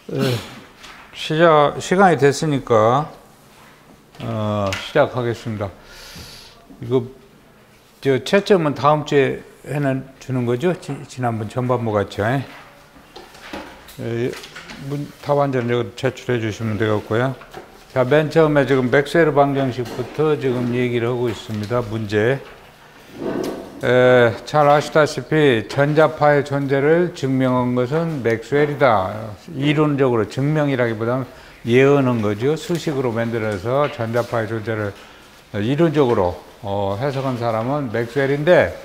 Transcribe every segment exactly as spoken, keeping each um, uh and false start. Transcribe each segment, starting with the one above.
에, 시작, 시간이 됐으니까, 어, 시작하겠습니다. 이거, 저, 채점은 다음 주에 해는 주는 거죠? 지, 지난번 전반부 같이. 에, 문, 답안지는 여기 제출해 주시면 되겠고요. 자, 맨 처음에 지금 맥스웰 방정식부터 지금 얘기를 하고 있습니다. 문제. 에, 잘 아시다시피 전자파의 존재를 증명한 것은 맥스웰이다. 이론적으로 증명이라기보다는 예언한 거죠. 수식으로 만들어서 전자파의 존재를 이론적으로 어, 해석한 사람은 맥스웰인데,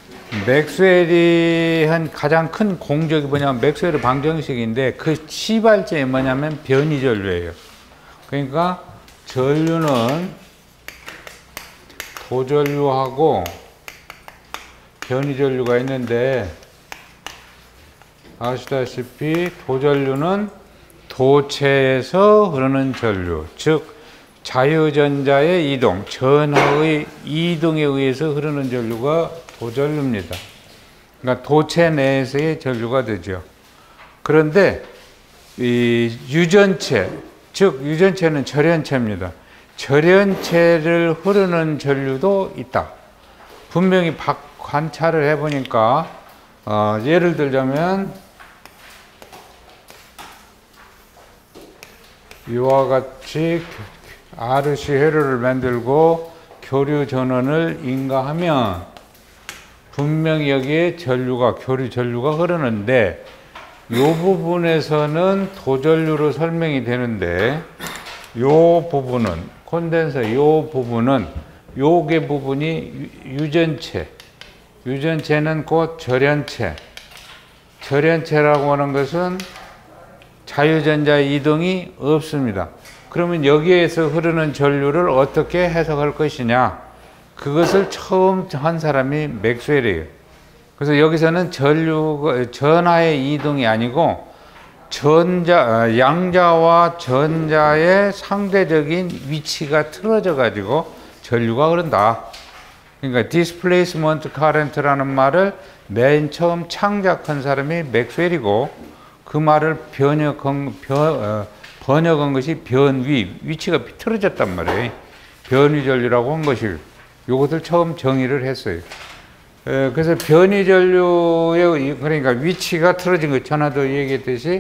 맥스웰이 한 가장 큰 공적이 뭐냐면 맥스웰의 방정식인데, 그 시발점이 뭐냐면 변이전류예요. 그러니까 전류는 도전류하고 변이전류가 있는데, 아시다시피 도전류는 도체에서 흐르는 전류, 즉 자유전자의 이동, 전하의 이동에 의해서 흐르는 전류가 도전류입니다. 그러니까 도체 내에서의 전류가 되죠. 그런데 이 유전체, 즉 유전체는 절연체입니다. 절연체를 흐르는 전류도 있다. 분명히 박 관찰을 해보니까 어, 예를 들자면 이와 같이 알씨 회로를 만들고 교류 전원을 인가하면 분명히 여기에 전류가, 교류 전류가 흐르는데, 이 부분에서는 도전류로 설명이 되는데, 이 부분은, 콘덴서 이 부분은, 요게 부분이 유전체, 유전체는 곧 절연체. 절연체라고 하는 것은 자유전자 이동이 없습니다. 그러면 여기에서 흐르는 전류를 어떻게 해석할 것이냐? 그것을 처음 한 사람이 맥스웰이에요. 그래서 여기서는 전류, 전하의 이동이 아니고 전자, 양자와 전자의 상대적인 위치가 틀어져 가지고 전류가 흐른다. 그러니까 displacement current라는 말을 맨 처음 창작한 사람이 맥스웰이고, 그 말을 번역한, 번, 번역한 것이 변위, 위치가 틀어졌단 말이에요. 변위전류라고 한 것이, 요것을 처음 정의를 했어요. 에, 그래서 변위전류의, 그러니까 위치가 틀어진 것, 전에도 얘기했듯이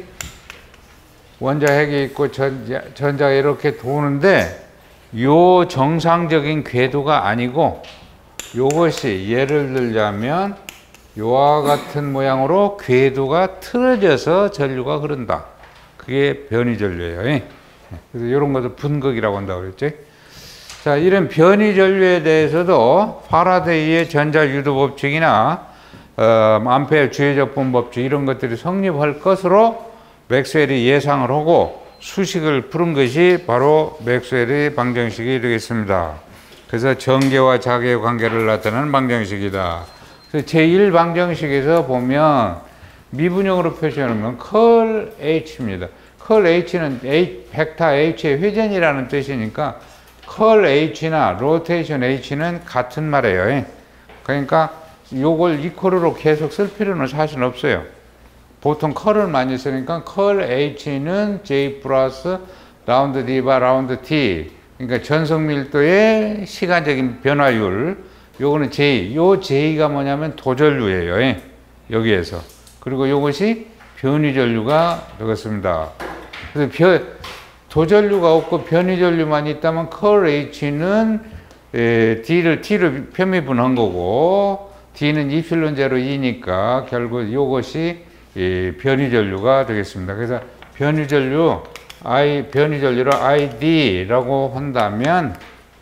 원자핵이 있고 전자, 전자가 이렇게 도는데, 요 정상적인 궤도가 아니고, 요것이 예를 들자면 요와 같은 모양으로 궤도가 틀어져서 전류가 흐른다. 그게 변이전류예요. 그래서 이런 것을 분극이라고 한다고 그랬죠. 자, 이런 변이전류에 대해서도 파라데이의 전자유도 법칙이나 어, 암페어 주의적분 법칙 이런 것들이 성립할 것으로 맥스웰이 예상을 하고 수식을 풀은 것이 바로 맥스웰의 방정식이 되겠습니다. 그래서 전개와 자개의 관계를 나타내는 방정식이다. 그래서 제일 방정식에서 보면 미분형으로 표시하면 컬 H입니다. 컬 H는 H, 벡터 H의 회전이라는 뜻이니까 컬 H나 로테이션 H는 같은 말이에요. 그러니까 요걸 이퀄로 계속 쓸 필요는 사실 없어요. 보통 컬을 많이 쓰니까 컬 H는 J 플러스 라운드 D바 라운드 T, 그러니까 전속 밀도의 시간적인 변화율, 요거는 J, 요 J가 뭐냐면 도전류예요. 여기에서. 그리고 요것이 변이전류가 되겠습니다. 그래서 변, 도전류가 없고 변이전류만 있다면 컬 H는 에, D를 T로 편미분한 거고, D는 이필론 제로 이니까 결국 요것이 이 변이전류가 되겠습니다. 그래서 변이전류, I, 변이전류를 아이디라고 한다면,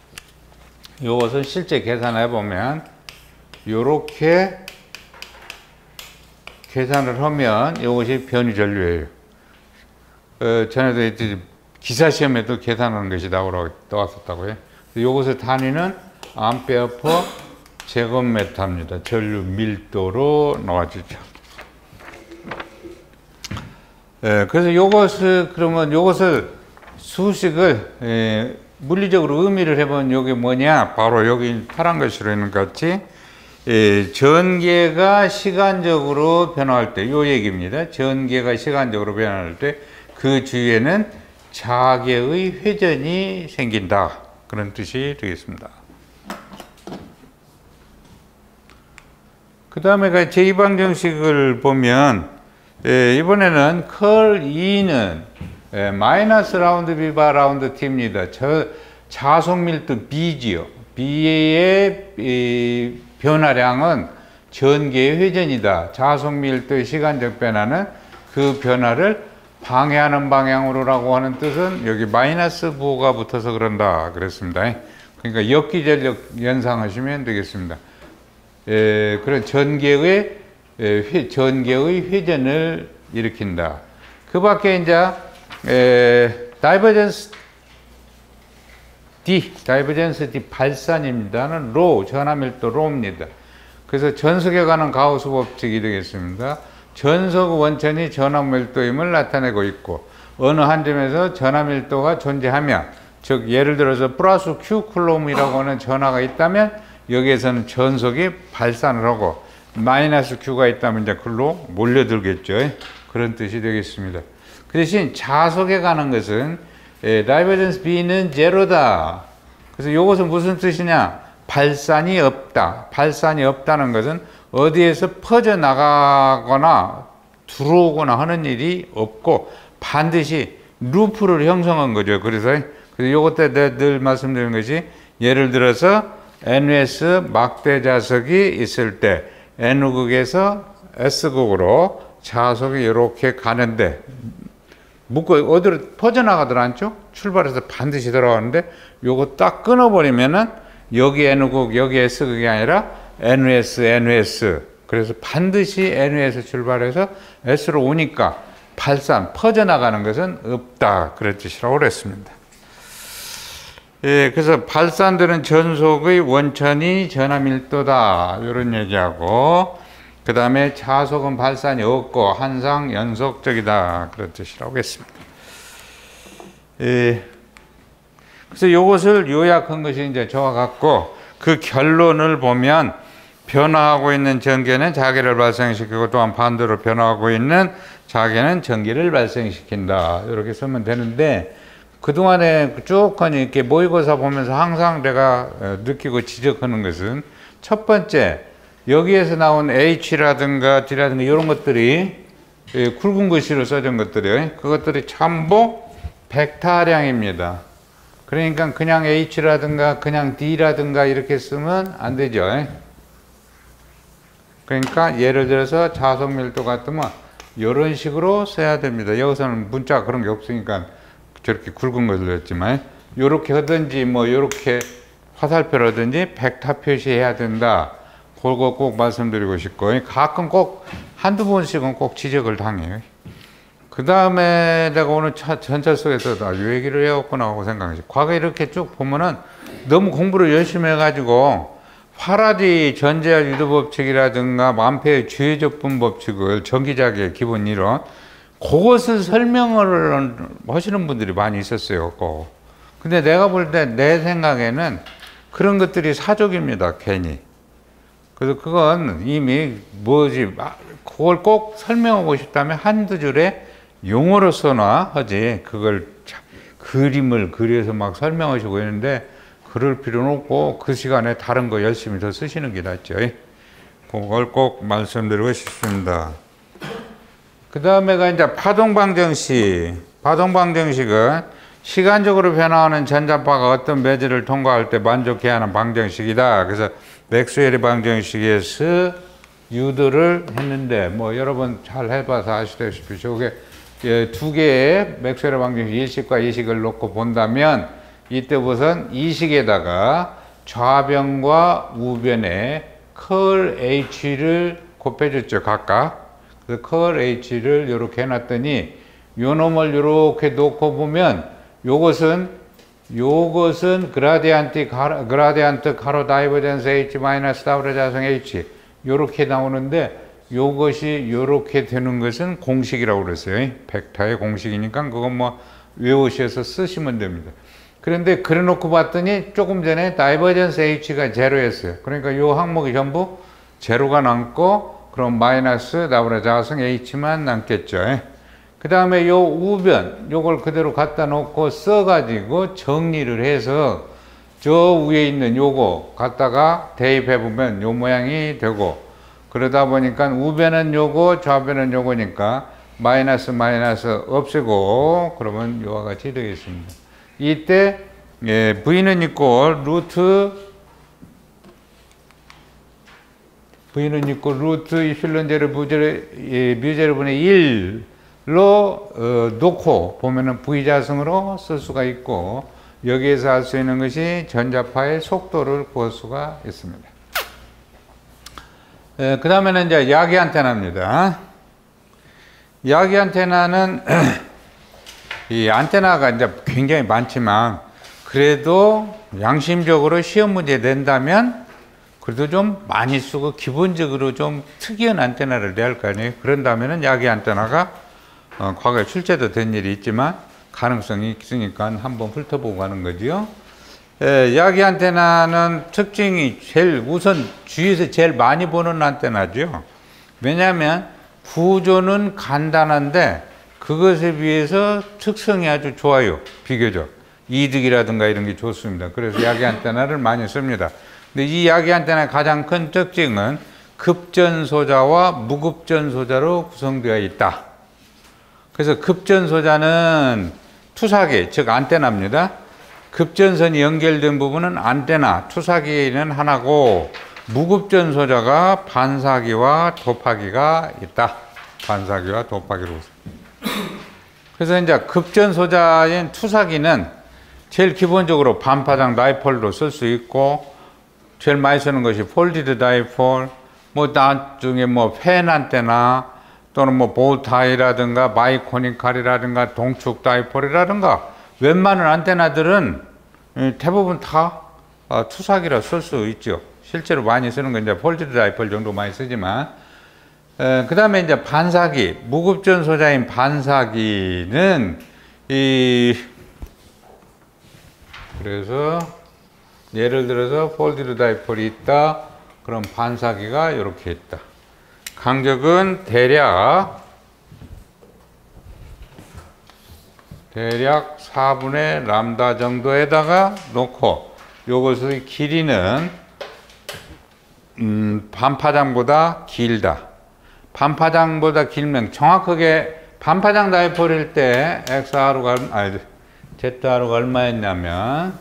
요것은 실제 계산해 보면, 요렇게 계산을 하면 이것이 변이전류예요. 어, 전에도 기사시험에도 계산하는 것이 나오라고, 나왔었다고요. 이것의 단위는 암페어 퍼 제곱미터입니다. 전류 밀도로 나와주죠. 예, 그래서 이것을, 그러면 이것을 수식을, 예, 물리적으로 의미를 해보면 이게 뭐냐? 바로 여기 파란 글씨로 있는 것 같이, 예, 전개가 시간적으로 변화할 때, 요 얘기입니다. 전개가 시간적으로 변화할 때, 그 주위에는 자객의 회전이 생긴다. 그런 뜻이 되겠습니다. 그 다음에 제이 방정식을 보면 예, 이번에는 컬 E는 예, 마이너스 라운드 B 바 라운드 T입니다. 저 자속 밀도 B지요. B의 이 변화량은 전개의 회전이다. 자속 밀도의 시간적 변화는 그 변화를 방해하는 방향으로라고 하는 뜻은 여기 마이너스 부호가 붙어서 그런다 그랬습니다. 그러니까 역기전력 연상하시면 되겠습니다. 에, 그런 전개의 에, 회, 전개의 회전을 일으킨다. 그 밖에 이제 에, 다이버전스 D, 다이버전스 D 발산입니다는 로, 전하밀도 로입니다. 그래서 전속에 관한 가우스 법칙이 되겠습니다. 전속 원천이 전하밀도임을 나타내고 있고 어느 한 점에서 전하밀도가 존재하면 즉 예를 들어서 플러스 Q 쿨롬이라고 하는 전하가 있다면 여기에서는 전속이 발산을 하고 마이너스 Q가 있다면 이제 글로 몰려들겠죠. 그런 뜻이 되겠습니다. 그 대신 자속에 가는 것은 예, 다이버전스 B는 제로다. 그래서 이것은 무슨 뜻이냐? 발산이 없다. 발산이 없다는 것은 어디에서 퍼져나가거나 들어오거나 하는 일이 없고 반드시 루프를 형성한 거죠. 그래서 이것 때 늘 말씀드린 것이 예를 들어서 엔에스 막대 자석이 있을 때 N극에서 S극으로 자석이 이렇게 가는데 묶어 어디로 퍼져나가들 않죠? 출발해서 반드시 들어가는데 요거 딱 끊어버리면은 여기 N극 여기 S극이 아니라 엔에스 엔에스 그래서 반드시 엔에서 출발해서 S로 오니까 발산 퍼져나가는 것은 없다 그런 뜻이라고 그랬습니다. 예, 그래서 발산되는 전속의 원천이 전하밀도다 이런 얘기하고 그 다음에 자속은 발산이 없고 항상 연속적이다 그런 뜻이라고 했습니다. 예, 그래서 이것을 요약한 것이 이제 저와 같고 그 결론을 보면 변화하고 있는 전기는 자기를 발생시키고 또한 반대로 변화하고 있는 자기는 전기를 발생시킨다 이렇게 쓰면 되는데 그동안에 쭉 이렇게 모의고사 보면서 항상 내가 느끼고 지적하는 것은 첫 번째 여기에서 나온 H라든가 D라든가 이런 것들이 굵은 글씨로 써진 것들이 그것들이 전부 벡터량입니다. 그러니까 그냥 H라든가 그냥 D라든가 이렇게 쓰면 안 되죠. 그러니까 예를 들어서 자석 밀도 같으면 이런 식으로 써야 됩니다. 여기서는 문자 그런 게 없으니까 저렇게 굵은 걸 넣었지만 이렇게 하든지 뭐 이렇게 화살표를 하든지 벡터 표시해야 된다. 그거 꼭 말씀드리고 싶고 가끔 꼭 한두 번씩은 꼭 지적을 당해요. 그 다음에 내가 오늘 차, 전철 속에서도 아, 이 얘기를 해왔구나 하고 생각했어요. 과거에 이렇게 쭉 보면은 너무 공부를 열심히 해가지고 파라디 전제할 유도 법칙이라든가 암페어의 주의적분 법칙을 전기자기의 기본 이론 그것을 설명을 하시는 분들이 많이 있었어요. 꼭. 근데 내가 볼 때 내 생각에는 그런 것들이 사족입니다. 괜히. 그래서 그건 이미 뭐지 그걸 꼭 설명하고 싶다면 한두 줄에 용어로서나 하지 그걸 그림을 그려서 막 설명하시고 있는데 그럴 필요는 없고 그 시간에 다른 거 열심히 더 쓰시는 게 낫죠. 그걸 꼭 말씀드리고 싶습니다. 그 다음에가 이제 파동방정식. 파동방정식은 시간적으로 변화하는 전자파가 어떤 매질을 통과할 때 만족해야 하는 방정식이다. 그래서 맥스웰의 방정식에서 유도를 했는데 뭐 여러분 잘 해봐서 아시다시피 저게 두 개의 맥스웰의 방정식 일식과 이식을 놓고 본다면 이때 우선 이식에다가 좌변과 우변에 컬 H를 곱해줬죠. 각각. 그래서 컬 H를 이렇게 해놨더니 요 놈을 이렇게 놓고 보면 요것은 요것은 그라디안트 가로, 그라디안트 가로 다이버전스 H 마이너스 다우르 자성 H 요렇게 나오는데 요것이 요렇게 되는 것은 공식이라고 그랬어요. 벡터의 공식이니까 그건 뭐 외우셔서 쓰시면 됩니다. 그런데 그래 놓고 봤더니 조금 전에 다이버전스 H가 제로였어요. 그러니까 요 항목이 전부 제로가 남고 그럼 마이너스 다우르 자성 H만 남겠죠. 그 다음에 요 우변, 요걸 그대로 갖다 놓고 써가지고 정리를 해서 저 위에 있는 요거 갖다가 대입해 보면 요 모양이 되고, 그러다 보니까 우변은 요거, 좌변은 요거니까 마이너스 마이너스 없애고, 그러면 요와 같이 되겠습니다. 이때 예, v는 있고 루트 v는 있고 루트 이필론 제로 뮤제로 예, 뮤제로분의 일로 어, 놓고 보면은 v자승으로 쓸 수가 있고, 여기에서 할 수 있는 것이 전자파의 속도를 구할 수가 있습니다. 예, 그 다음에는 이제 야기 안테나입니다. 야기 안테나는 이 안테나가 이제 굉장히 많지만, 그래도 양심적으로 시험 문제 낸다면 그래도 좀 많이 쓰고 기본적으로 좀 특이한 안테나를 내야 할 거 아니에요. 그런다면은 야기 안테나가 어, 과거에 출제도 된 일이 있지만 가능성이 있으니까 한번 훑어보고 가는 거지요. 에, 야기 안테나는 특징이 제일 우선 주위에서 제일 많이 보는 안테나죠. 왜냐하면 구조는 간단한데 그것에 비해서 특성이 아주 좋아요. 비교적 이득이라든가 이런 게 좋습니다. 그래서 야기 안테나를 많이 씁니다. 근데 이 야기 안테나의 가장 큰 특징은 급전소자와 무급전소자로 구성되어 있다. 그래서 급전소자는 투사기, 즉 안테나입니다. 급전선이 연결된 부분은 안테나, 투사기는 하나고, 무급전소자가 반사기와 도파기가 있다. 반사기와 도파기로. 그래서 이제 급전소자인 투사기는 제일 기본적으로 반파장 다이폴로 쓸 수 있고, 제일 많이 쓰는 것이 폴디드 다이폴, 뭐 나중에 뭐 펜 안테나, 또는 뭐 보타이라든가 마이코니칼이라든가 동축 다이폴이라든가 웬만한 안테나들은 대부분 다 투사기라 쓸 수 있죠. 실제로 많이 쓰는 건 이제 폴디드 다이폴 정도 많이 쓰지만, 그 다음에 이제 반사기, 무급전 소자인 반사기는 이 그래서 예를 들어서 폴디드 다이폴이 있다. 그럼 반사기가 이렇게 있다. 간격은 대략 대략 사분의 람다 정도에다가 놓고, 요것의 길이는 음, 반파장보다 길다. 반파장보다 길면 정확하게 반파장 다이폴일 때 엑스알가 아니 제트알가 얼마였냐면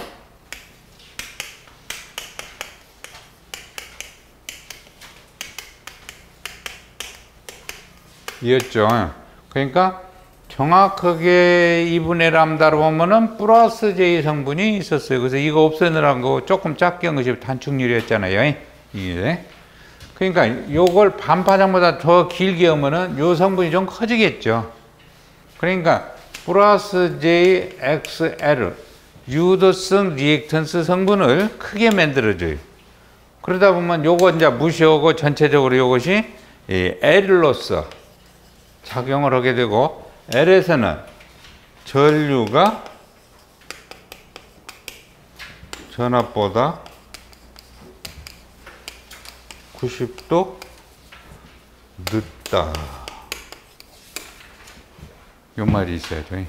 이었죠. 그러니까 정확하게 이분의 람다로 보면은 플러스 J 성분이 있었어요. 그래서 이거 없애느라고 조금 작게 한 것이 단축률이었잖아요. 이게. 그러니까 요걸 반파장보다 더 길게 하면은 요 성분이 좀 커지겠죠. 그러니까 플러스 J 엑스 엘 유도성 리액턴스 성분을 크게 만들어줘요. 그러다 보면 요거 이제 무시하고 전체적으로 요것이 L로서 작용을 하게 되고, L에서는 전류가 전압보다 구십 도 늦다. 요 말이 있어야죠.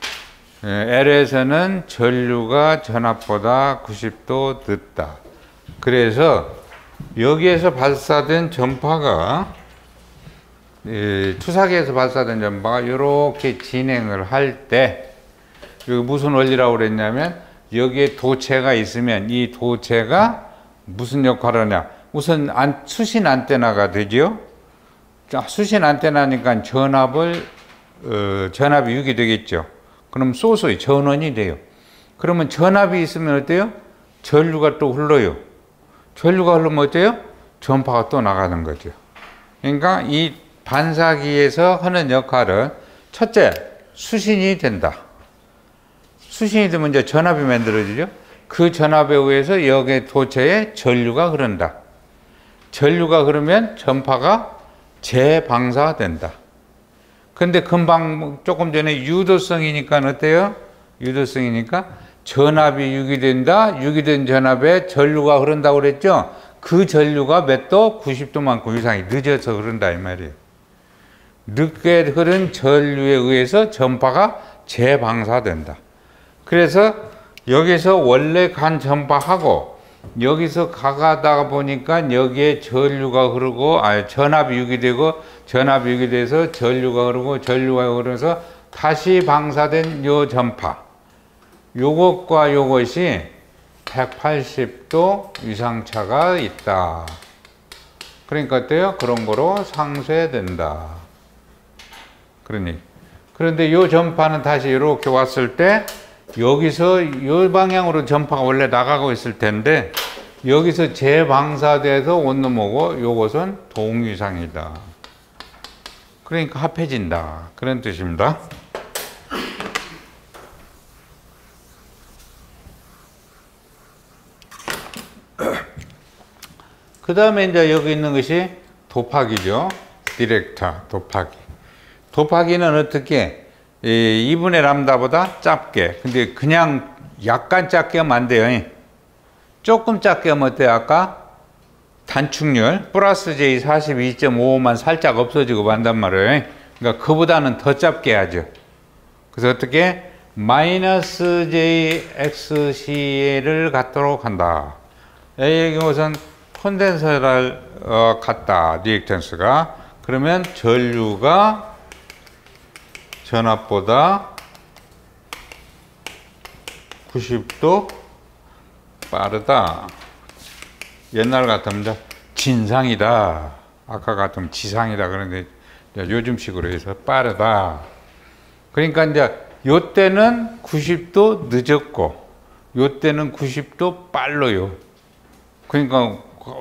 L에서는 전류가 전압보다 구십 도 늦다. 그래서 여기에서 발사된 전파가 이 투사기에서 발사된 전파가 이렇게 진행을 할 때, 여기 무슨 원리라고 그랬냐면, 여기에 도체가 있으면 이 도체가 무슨 역할을 하냐. 우선 안, 수신 안테나가 되죠. 자, 수신 안테나니까 전압을, 어, 전압이 유기되겠죠. 그럼 소수의 전원이 돼요. 그러면 전압이 있으면 어때요? 전류가 또 흘러요. 전류가 흐르면 어때요? 전파가 또 나가는 거죠. 그러니까 이 반사기에서 하는 역할은 첫째, 수신이 된다. 수신이 되면 이제 전압이 만들어지죠. 그 전압에 의해서 여기 도체에 전류가 흐른다. 전류가 흐르면 전파가 재방사된다. 근데 금방 조금 전에 유도성이니까 어때요? 유도성이니까 전압이 유기된다. 유기된 전압에 전류가 흐른다고 그랬죠. 그 전류가 몇 도? 구십 도만큼 이상이 늦어서 흐른다 이 말이에요. 늦게 흐른 전류에 의해서 전파가 재방사된다. 그래서 여기서 원래 간 전파하고 여기서 가가다가 보니까 여기에 전류가 흐르고, 아니, 전압이 유기되고, 전압이 유기돼서 전류가 흐르고, 전류가 흐르면서 다시 방사된 요 전파. 요것과 요것이 백팔십 도 위상차가 있다. 그러니까 어때요? 그런 거로 상쇄된다. 그러니. 그런데 요 전파는 다시 이렇게 왔을 때 여기서 이 방향으로 전파가 원래 나가고 있을 텐데 여기서 재방사돼서 온 놈하고 요것은 동위상이다. 그러니까 합해진다. 그런 뜻입니다. 그 다음에 이제 여기 있는 것이 도파기죠. 디렉터, 도파기. 도파기는 어떻게 이분의 람다보다 짧게, 근데 그냥 약간 작게 하면 안 돼요. 조금 작게 하면 어때요? 아까 단축률 플러스 제이 사십이 점 오만 살짝 없어지고 만단 말이에요. 그러니까 그보다는 더 짧게 하죠. 그래서 어떻게 마이너스 제이 엑스씨를 갖도록 한다. A의 경우는 콘덴서를 어, 갖다, 리액턴스가. 그러면 전류가 전압보다 구십 도 빠르다. 옛날 같으면 진상이다. 아까 같으면 지상이다. 그런데 요즘식으로 해서 빠르다. 그러니까 이제 요 때는 구십 도 늦었고, 요 때는 구십 도 빨라요. 그러니까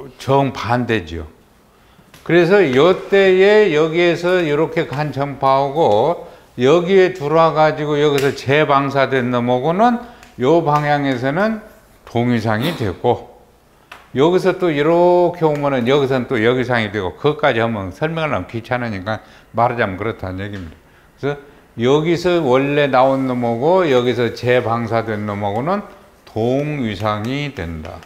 정반대죠. 그래서 요 때에 여기에서 이렇게 간 전파하고 여기에 들어와가지고 여기서 재방사된 놈하고는 요 방향에서는 동위상이 되고, 여기서 또 이렇게 오면은 여기서는 또 여기상이 되고, 그것까지 하면 설명하려면 귀찮으니까 말하자면 그렇다는 얘기입니다. 그래서 여기서 원래 나온 놈하고 여기서 재방사된 놈하고는 동위상이 된다.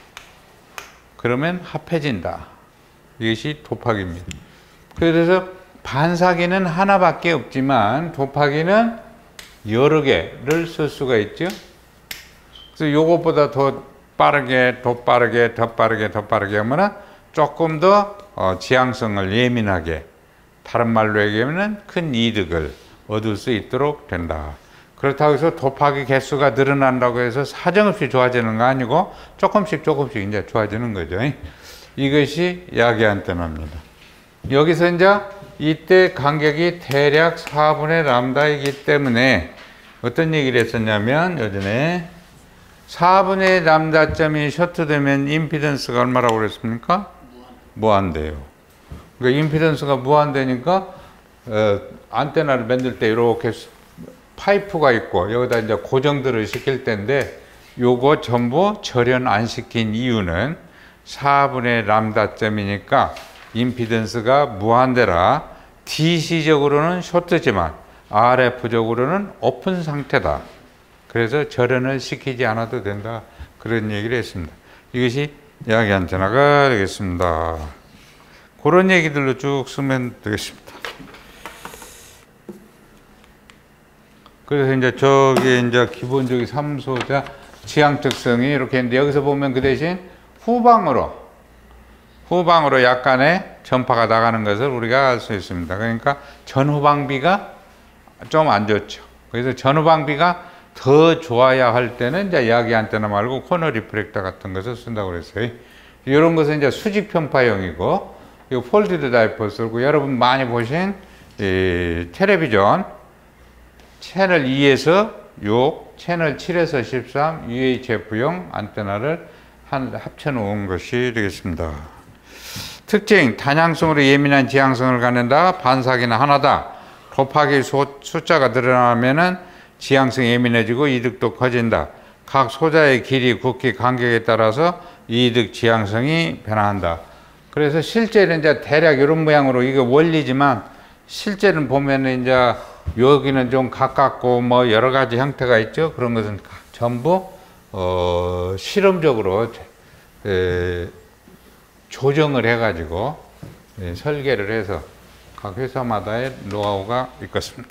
그러면 합해진다. 이것이 도파기입니다. 그래서 반사기는 하나밖에 없지만 도파기는 여러 개를 쓸 수가 있죠. 그래서 요것보다 더 빠르게, 더 빠르게, 더 빠르게, 더 빠르게 하면 조금 더 어, 지향성을 예민하게, 다른 말로 얘기하면 큰 이득을 얻을 수 있도록 된다. 그렇다고 해서 도파기 개수가 늘어난다고 해서 사정없이 좋아지는 거 아니고 조금씩 조금씩 이제 좋아지는 거죠. 이것이 야기 안테나입니다. 여기서 이제 이때 간격이 대략 사분의 람다이기 때문에 어떤 얘기를 했었냐면, 예전에 사분의 람다점이 셔트되면 임피던스가 얼마라고 그랬습니까? 무한대요. 그러니까 임피던스가 무한대니까 어, 안테나를 만들 때 이렇게 파이프가 있고 여기다 이제 고정들을 시킬 텐데 요거 전부 절연 안 시킨 이유는 사분의 람다점이니까 임피던스가 무한대라 디씨적으로는 셔트지만 알에프적으로는 오픈 상태다. 그래서 절연을 시키지 않아도 된다. 그런 얘기를 했습니다. 이것이 야기 안테나가 되겠습니다. 그런 얘기들로 쭉 쓰면 되겠습니다. 그래서 이제 저기 이제 기본적인 삼소자 지향 특성이 이렇게 있는데, 여기서 보면 그 대신 후방으로, 후방으로 약간의 전파가 나가는 것을 우리가 알 수 있습니다. 그러니까 전후방비가 좀 안 좋죠. 그래서 전후방비가 더 좋아야 할 때는 이제 야기 안테나 말고 코너 리프렉터 같은 것을 쓴다고 그랬어요. 이런 것은 이제 수직 편파형이고, 이 폴디드 다이퍼 쓰고, 여러분 많이 보신 이 텔레비전 채널 이에서 육, 채널 칠에서 십삼 유에이치에프용 안테나를 한, 합쳐 놓은 것이 되겠습니다. 특징, 단양성으로 예민한 지향성을 갖는다. 반사기는 하나다. 도파기 숫자가 늘어나면은 지향성이 예민해지고 이득도 커진다. 각 소자의 길이, 굵기, 간격에 따라서 이득 지향성이 변화한다. 그래서 실제는 이제 대략 이런 모양으로, 이게 원리지만 실제는 보면은 이제 여기는 좀 가깝고 뭐 여러 가지 형태가 있죠. 그런 것은 전부 어, 실험적으로 에, 조정을 해가지고 에, 설계를 해서 각 회사마다의 노하우가 있겠습니다.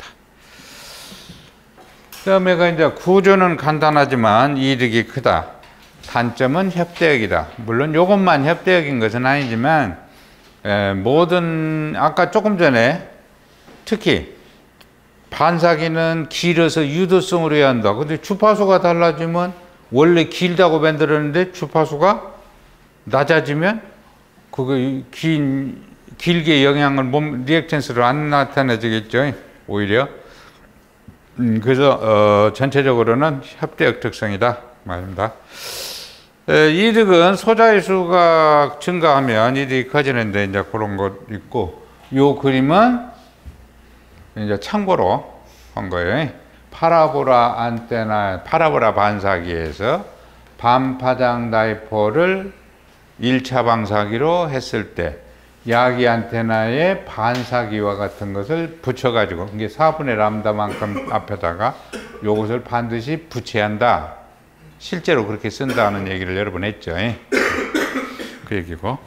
그 다음에가 이제 구조는 간단하지만 이득이 크다. 단점은 협대역이다. 물론 이것만 협대역인 것은 아니지만 에, 모든 아까 조금 전에 특히 반사기는 길어서 유도성으로 해야 한다. 근데 주파수가 달라지면 원래 길다고 만들었는데 주파수가 낮아지면 그거 긴 길게 영향을 몸 리액션스로 안 나타내지겠죠. 오히려 음, 그래서 어, 전체적으로는 협대역 특성이다 말입니다. 에, 이득은 소자의 수가 증가하면 이득이 커지는데 이제 그런 것 있고, 요 그림은 이제 참고로 한 거예요. 파라보라 안테나, 파라보라 반사기에서 반파장 다이폴을 일 차 방사기로 했을 때 야기 안테나에 반사기와 같은 것을 붙여가지고, 이게 사분의 람다만큼 앞에다가 요것을 반드시 붙여야 한다. 실제로 그렇게 쓴다는 얘기를 여러 번 했죠. 그 얘기고.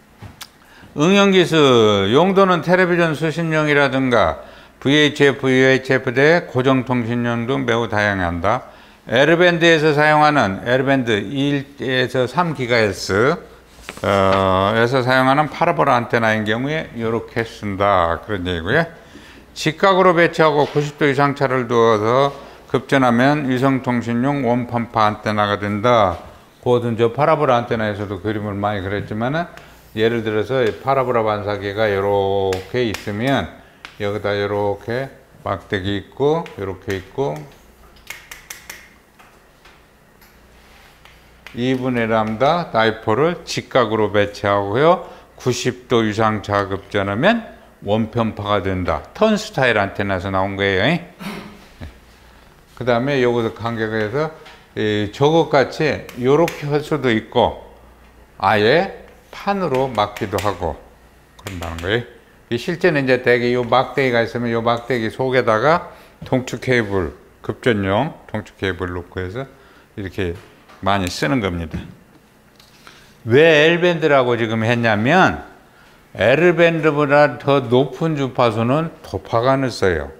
응용기술, 용도는 텔레비전 수신용이라든가 브이에이치에프, 유에이치에프 대 고정통신용 등 매우 다양한다. L밴드에서 사용하는 L밴드 일에서 삼 기가헤르츠 어, 에서 사용하는 파라보라 안테나인 경우에 이렇게 쓴다. 그런 얘기고요. 직각으로 배치하고 구십 도 이상 차를 두어서 급전하면 위성통신용 원판파 안테나가 된다. 그것은 저 파라보라 안테나에서도 그림을 많이 그렸지만은, 예를 들어서 파라보라 반사기가 이렇게 있으면 여기다 이렇게 막대기 있고 이렇게 있고 이분의 람다 다이폴을 직각으로 배치하고요. 구십 도 이상 자급전하면 원편파가 된다. 턴 스타일 안테나에서 나온 거예요. 그 다음에 요것을 간격에서 저것 같이 요렇게 할 수도 있고 아예 판으로 막기도 하고 그런다는 거예요. 실제는 이제 대개 요 막대기가 있으면 요 막대기 속에다가 동축 케이블, 급전용 동축 케이블 놓고 해서 이렇게 많이 쓰는 겁니다. 왜 L밴드라고 지금 했냐면 L밴드보다 더 높은 주파수는 도파관을 써요.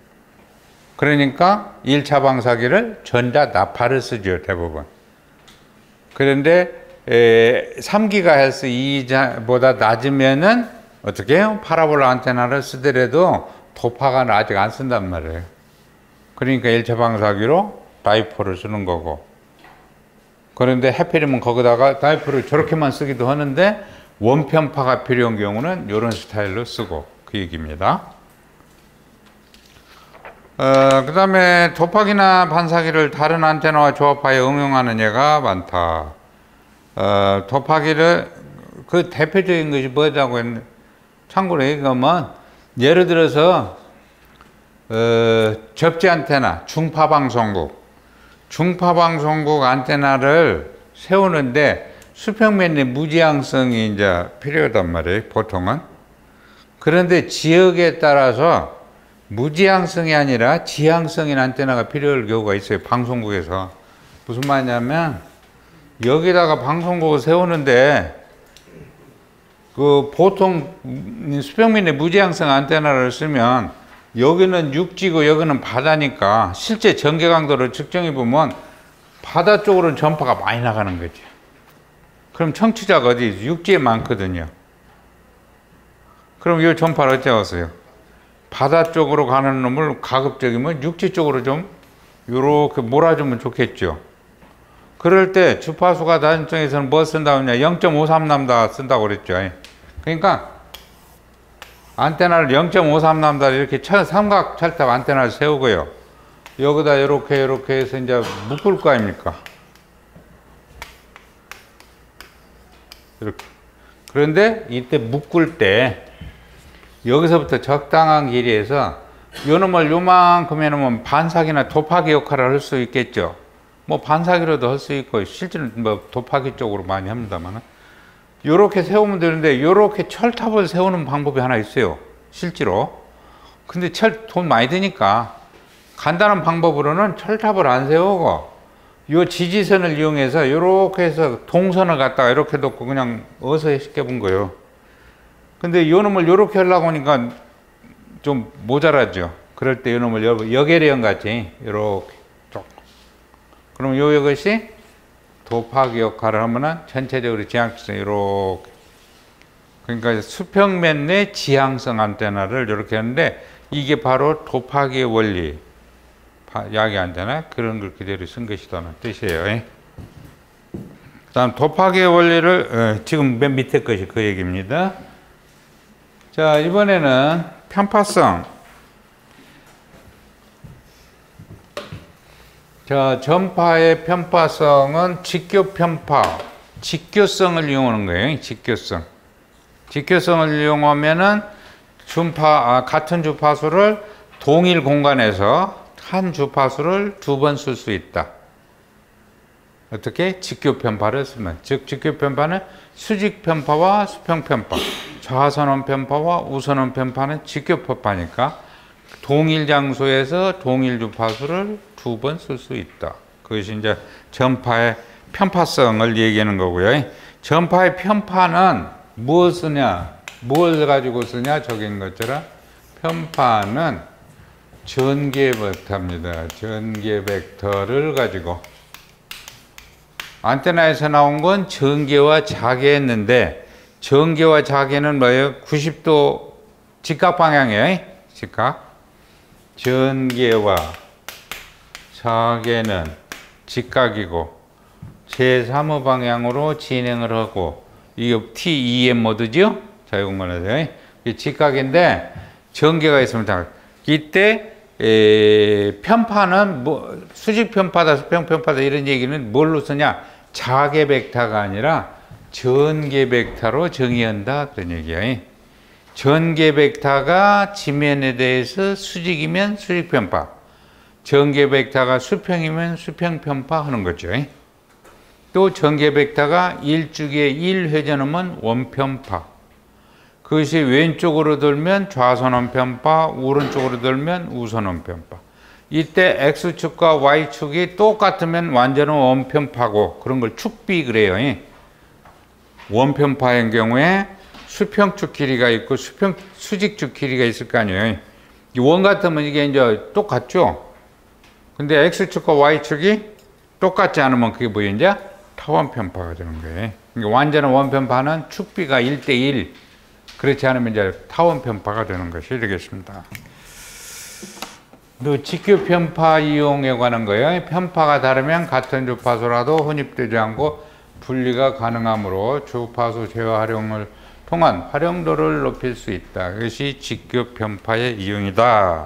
그러니까 일 차 방사기를 전자 나파를 쓰죠, 대부분. 그런데 에, 삼 기가헤르츠 이보다 낮으면은 어떻게 해요? 파라볼라 안테나를 쓰더라도 도파관을 아직 안 쓴단 말이에요. 그러니까 일 차 방사기로 다이폴을 쓰는 거고. 그런데 하필이면 거기다가 다이폴을 저렇게만 쓰기도 하는데 원편파가 필요한 경우는 이런 스타일로 쓰고, 그 얘기입니다. 어, 그 다음에 도파기나 반사기를 다른 안테나와 조합하여 응용하는 예가 많다. 어, 도파기를 그 대표적인 것이 뭐라고 했는데, 참고로 얘기하면 예를 들어서 어, 접지 안테나, 중파방송국 중파방송국 안테나를 세우는데 수평면의 무지향성이 이제 필요하단 말이에요, 보통은. 그런데 지역에 따라서 무지향성이 아니라 지향성인 안테나가 필요할 경우가 있어요, 방송국에서. 무슨 말이냐면 여기다가 방송국을 세우는데 그 보통 수평면의 무지향성 안테나를 쓰면 여기는 육지고 여기는 바다니까 실제 전개 강도를 측정해 보면 바다 쪽으로는 전파가 많이 나가는 거죠. 그럼 청취자가 어디 육지에 많거든요. 그럼 이 전파를 어쩌겠어요? 바다 쪽으로 가는 놈을 가급적이면 육지 쪽으로 좀 요렇게 몰아주면 좋겠죠. 그럴 때 주파수가 낮은 쪽에서는 뭐 쓴다고 하냐, 영 점 오삼 람다 쓴다고 그랬죠. 그러니까 안테나를 영 점 오삼 람다 이렇게 삼각 찰탑 안테나를 세우고요. 여기다 이렇게 이렇게 해서 이제 묶을 거 아닙니까? 이렇게. 그런데 이때 묶을 때 여기서부터 적당한 길이에서 요 놈을 요만큼 해놓으면 반사기나 도파기 역할을 할 수 있겠죠. 뭐 반사기로도 할 수 있고 실제는 뭐 도파기 쪽으로 많이 합니다만, 요렇게 세우면 되는데 요렇게 철탑을 세우는 방법이 하나 있어요, 실제로. 근데 철 돈 많이 드니까 간단한 방법으로는 철탑을 안 세우고 요 지지선을 이용해서 요렇게 해서 동선을 갖다가 이렇게 놓고 그냥 어서 시켜본 거예요. 근데 요 놈을 요렇게 하려고 하니까 좀 모자라죠. 그럴 때 이놈을 여계령 같이 이렇게 쭉. 그럼 요 이것이 도파기 역할을 하면은 전체적으로 지향성 이렇게. 그러니까 수평면 내 지향성 안테나를 이렇게 하는데 이게 바로 도파기의 원리. 야기 안테나 그런 걸 그대로 쓴 것이라는 뜻이에요. 다음 도파기의 원리를 어, 지금 맨 밑에 것이 그 얘기입니다. 자, 이번에는 편파성. 자, 전파의 편파성은 직교 편파, 직교성을 이용하는 거예요. 직교성. 직교성을 이용하면은 준파, 아, 같은 주파수를 동일 공간에서 한 주파수를 두 번 쓸 수 있다. 어떻게? 직교 편파를 쓰면. 즉, 직교 편파는 수직 편파와 수평 편파, 좌선원 편파와 우선원 편파는 직교 편파니까 동일 장소에서 동일 주파수를 두 번 쓸 수 있다. 그것이 이제 전파의 편파성을 얘기하는 거고요. 전파의 편파는 무엇 쓰냐? 뭘 가지고 쓰냐? 적인 것처럼 편파는 전개 벡터입니다. 전개 벡터를 가지고 안테나에서 나온 건 전개와 자개했는데 전개와 자개는 뭐예요? 구십 도 직각 방향이에요. 직각. 전개와 자개는 직각이고 제삼 호 방향으로 진행을 하고 이게 티 이 엠 모드죠? 자, 이건 말하죠. 직각인데 전개가 있으면 이때 에, 편파는 뭐 수직 편파다, 수평 편파다 이런 얘기는 뭘로 쓰냐? 자개 벡터가 아니라 전개 벡터로 정의한다 그런 얘기야. 전개 벡터가 지면에 대해서 수직이면 수직 편파, 전개 벡터가 수평이면 수평 편파 하는 거죠. 또 전개 벡터가 일주기에 일 회전하면 원편파. 그것이 왼쪽으로 돌면 좌선원 편파, 오른쪽으로 돌면 우선원 편파. 이때 X축과 Y축이 똑같으면 완전한 원편파고 그런 걸 축비 그래요. 원편파인 경우에 수평축 길이가 있고 수평 수직축 길이가 있을 거 아니에요. 원 같으면 이게 이제 똑같죠. 근데 X축과 Y축이 똑같지 않으면 그게 뭐예요? 이제 타원편파가 되는 거예요. 그러니까 완전한 원편파는 축비가 일 대 일. 그렇지 않으면 이제 타원 편파가 되는 것이 되겠습니다. 또 직교 편파 이용에 관한 거예요. 편파가 다르면 같은 주파수라도 혼입되지 않고 분리가 가능하므로 주파수 제어 활용을 통한 활용도를 높일 수 있다. 그것이 직교 편파의 이용이다.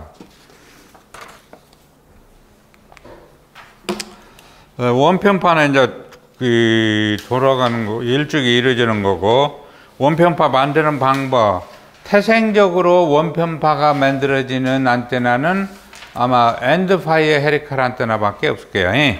원편파는 이제 그 돌아가는 거, 일주기 이루어지는 거고. 원편파 만드는 방법. 태생적으로 원편파가 만들어지는 안테나는 아마 엔드파이어 헤리칼 안테나밖에 없을 거예요.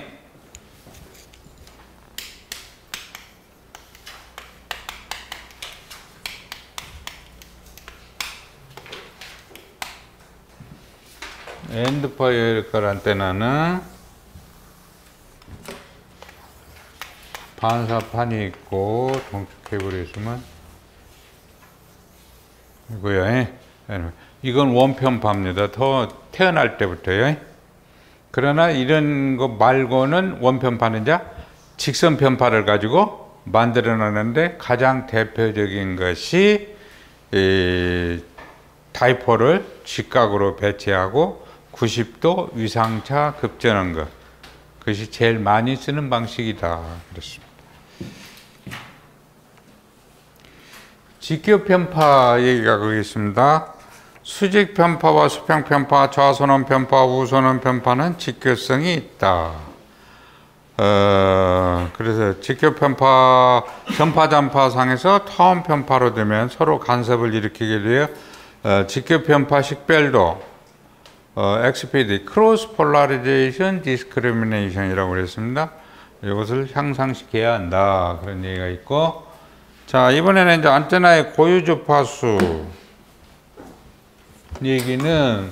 엔드파이어 헤리칼 안테나는 반사판이 있고 동축 케이블이 있으면 이거야. 이건 원편파입니다. 더 태어날 때부터요. 그러나 이런 거 말고는 원편파는 이제 직선 편파를 가지고 만들어내는데 가장 대표적인 것이 이 다이폴을 직각으로 배치하고 구십 도 위상차 급전한 것. 그것이 제일 많이 쓰는 방식이다. 그렇습니다. 직교 편파 얘기가 거기 있습니다. 수직 편파와 수평 편파, 좌선원 편파, 우선원 편파는 직교성이 있다. 어, 그래서 직교 편파, 전파 전파상에서 타원 편파로 되면 서로 간섭을 일으키게 되어 어, 직교 편파 식별도, 어, 엑스피디, 크로스 폴라리제이션 디스크리미네이션이라고 그랬습니다. 이것을 향상시켜야 한다. 그런 얘기가 있고. 자, 이번에는 이제 안테나의 고유 주파수 얘기는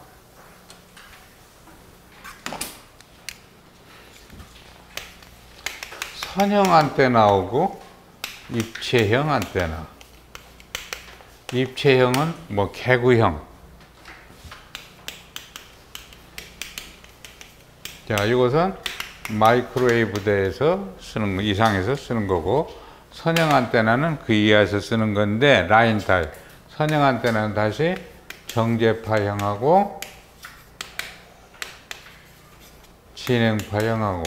선형 안테나하고 입체형 안테나. 입체형은 뭐 개구형, 자, 이것은 마이크로웨이브 대에서 쓰는 거, 이상에서 쓰는 거고, 선형 안테나는 그 이하에서 쓰는 건데, 라인 타입. 선형 안테나는 다시 정제파형하고 진행파형하고.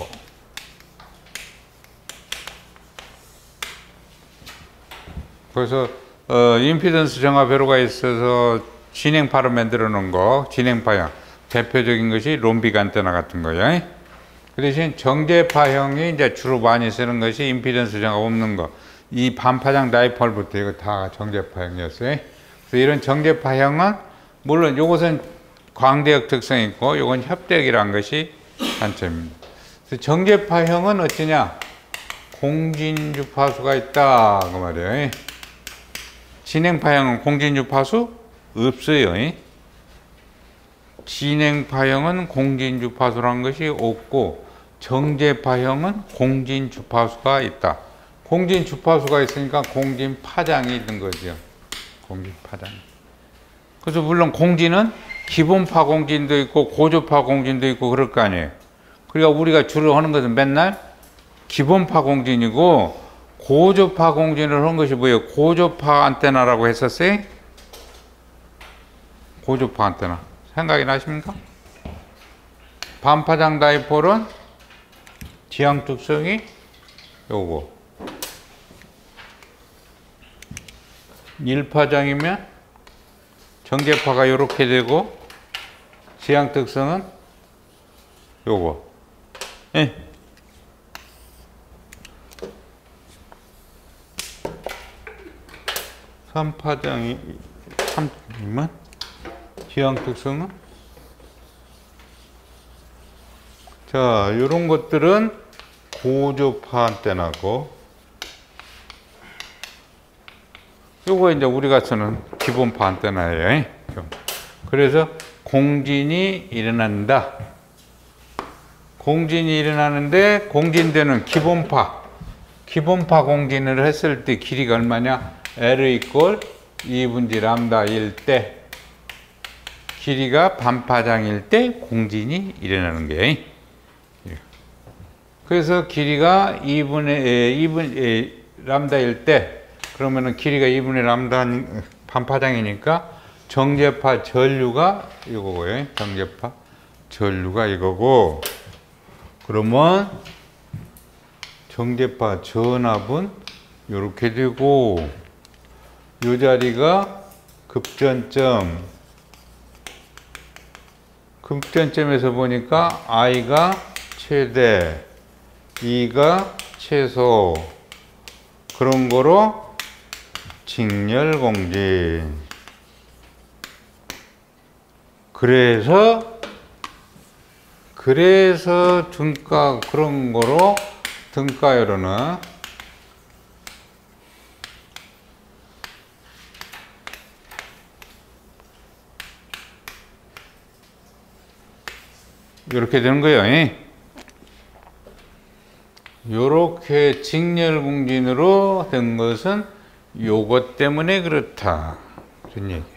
그래서 어, 임피던스 정화 회로가 있어서 진행파로 만들어 놓은 거, 진행파형. 대표적인 것이 롬빅 안테나 같은 거예요. 그 대신 정제파형이 이제 주로 많이 쓰는 것이 임피던스 정화 없는 거. 이 반파장 다이폴부터 이거 다 정제파형이었어요. 그래서 이런 정제파형은 물론 이것은 광대역 특성이 있고 이건 협대역이라는 것이 단점입니다. 그래서 정제파형은 어쩌냐? 공진주파수가 있다 그 말이에요. 진행파형은 공진주파수 없어요. 진행파형은 공진주파수라는 것이 없고 정제파형은 공진주파수가 있다. 공진주파수가 있으니까 공진파장이 있는 거죠. 공진파장. 그래서 물론 공진은 기본파 공진도 있고 고조파 공진도 있고 그럴 거 아니에요. 그러니까 우리가 주로 하는 것은 맨날 기본파 공진이고 고조파 공진을 하는 것이 뭐예요? 고조파 안테나라고 했었어요? 고조파 안테나. 생각이 나십니까? 반파장 다이폴은 지향 특성이 요거. 일파장이면 정제파가 요렇게 되고 지향 특성은 요거. 예. 삼파장이 삼이면 지향 특성은 자, 요런 것들은 고조파 안테나고 요거 이제 우리가 쓰는 기본파 안테나예요. 그래서 공진이 일어난다. 공진이 일어나는데 공진되는 기본파 기본파 공진을 했을 때 길이가 얼마냐? L 이꼴 이분지 람다일 때 길이가 반파장일 때 공진이 일어나는 거예요. 그래서 길이가 이분의 이분 람다일 때 그러면은 길이가 이분의 람다 반파장이니까 정제파 전류가 이거고요. 정제파 전류가 이거고 그러면 정제파 전압은 이렇게 되고 이 자리가 급전점 급전점에서 보니까 I가 최대 E가 최소 그런 거로 직렬공진 그래서 그래서 등가 그런 거로 등가열은 이렇게 되는 거예요. 이렇게 직렬공진으로 된 것은 요것 때문에 그렇다. 그런 얘기.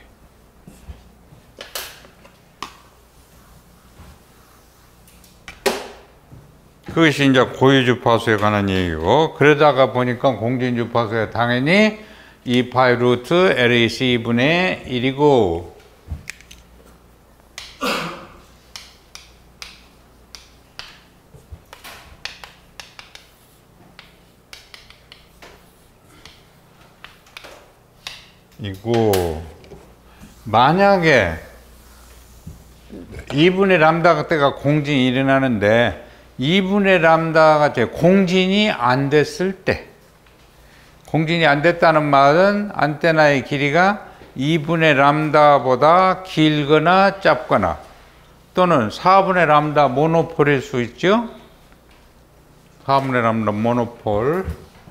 그것이 이제 고유주파수에 관한 얘기고, 그러다가 보니까 공진주파수에 당연히 이 파이 루트 엘에이씨 이분의 일이고, 이고, 만약에 이분의 람다 때가 공진이 일어나는데 이분의 람다가 공진이 안 됐을 때, 공진이 안 됐다는 말은 안테나의 길이가 이분의 람다보다 길거나 짧거나 또는 사분의 람다 모노폴일 수 있죠. 사분의 람다 모노폴.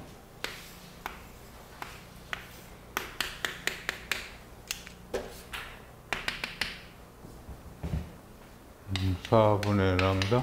사분의 람다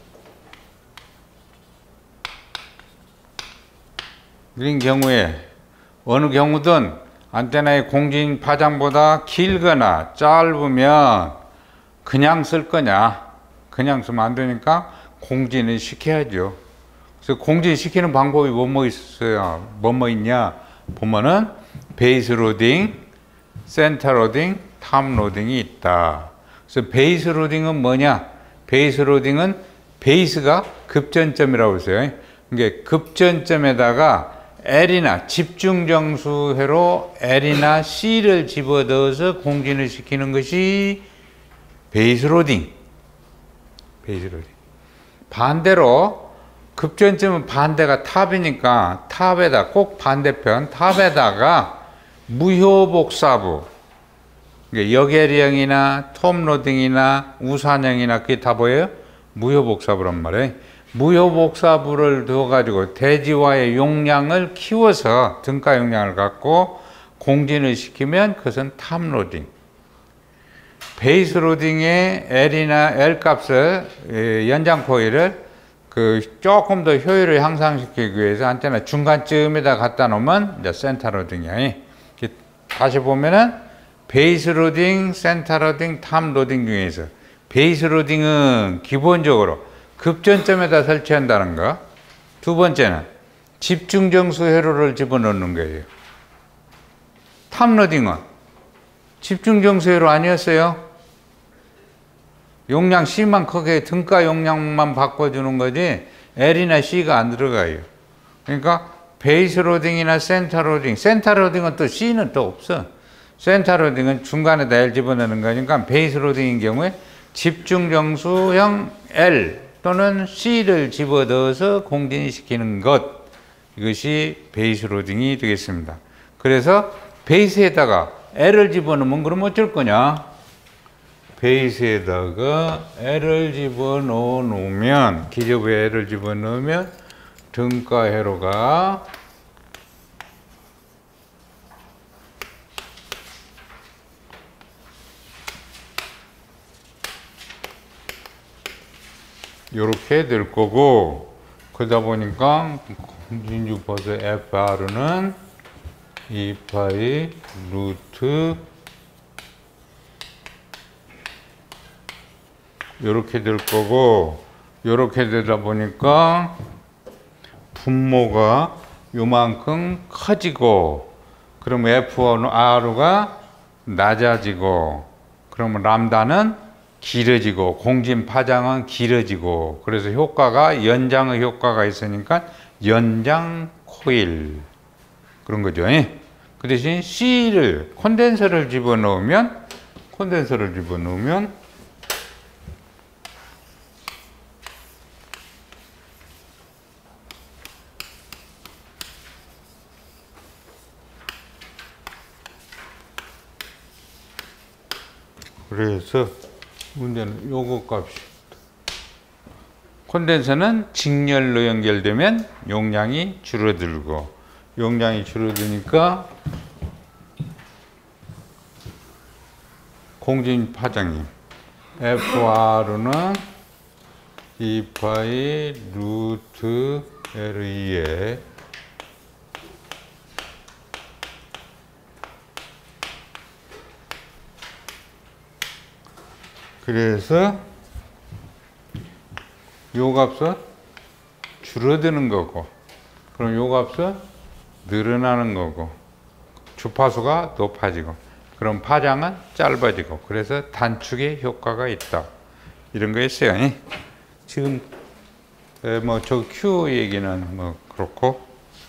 이런 경우에 어느 경우든 안테나의 공진 파장보다 길거나 짧으면 그냥 쓸 거냐, 그냥 쓰면 안 되니까 공진을 시켜야죠. 그래서 공진 시키는 방법이 뭐뭐 있어요? 뭐뭐 있냐? 보면은 베이스 로딩, 센터 로딩, 탑 로딩이 있다. 그래서 베이스 로딩은 뭐냐? 베이스 로딩은 베이스가 급전점이라고 했어요. 그러니까 급전점에다가 L이나 집중정수회로 L이나 C를 집어넣어서 공진을 시키는 것이 베이스 로딩. 베이스 로딩. 반대로 급전점은 반대가 탑이니까 탑에다 꼭 반대편 탑에다가 무효복사부, 그러니까 여계량이나 톱로딩이나 우산형이나 그게 다 보여요? 무효복사부란 말이에요. 무효복사부를 둬가지고 대지와의 용량을 키워서 등가 용량을 갖고 공진을 시키면 그것은 탑로딩. 베이스 로딩의 L이나 L 값을 연장 코일을 그 조금 더 효율을 향상시키기 위해서 안테나 중간쯤에다 갖다 놓으면 이제 센터 로딩이야. 다시 보면은 베이스 로딩, 센터 로딩, 탑 로딩 중에서 베이스 로딩은 기본적으로 급전점에다 설치한다는 거. 두 번째는 집중정수 회로를 집어넣는 거예요. 탑 로딩은 집중정수 회로 아니었어요? 용량 C만 크게 등가 용량만 바꿔주는 거지 L이나 C가 안 들어가요. 그러니까 베이스 로딩이나 센터 로딩, 센터 로딩은 또 C는 또 없어. 센터 로딩은 중간에다 L 집어넣는 거니까 베이스 로딩인 경우에 집중정수형 L 또는 C를 집어넣어서 공진시키는 것, 이것이 베이스 로딩이 되겠습니다. 그래서 베이스에다가 L을 집어넣으면 그럼 어쩔 거냐? 베이스에다가 L을 집어넣어 놓으면, 기저부에 L을 집어넣으면 등가 회로가 요렇게 될 거고, 그러다 보니까 공진주파수 에프알은 이 파이 루트 요렇게 될 거고, 요렇게 되다 보니까 분모가 요만큼 커지고, 그러면 에프알가 낮아지고, 그러면 람다는 길어지고, 공진 파장은 길어지고, 그래서 효과가 연장의 효과가 있으니까 연장 코일 그런 거죠. 그 대신 C를 콘덴서를 집어넣으면 콘덴서를 집어넣으면 그래서 문제는 요거 값이, 콘덴서는 직렬로 연결되면 용량이 줄어들고, 용량이 줄어드니까 공진 파장이 에프알은 이 파이 루트 엘이에 그래서 요 값은 줄어드는 거고, 그럼 요 값은 늘어나는 거고, 주파수가 높아지고, 그럼 파장은 짧아지고, 그래서 단축의 효과가 있다. 이런 거 있어요. 지금 뭐 저 Q 얘기는 뭐 그렇고,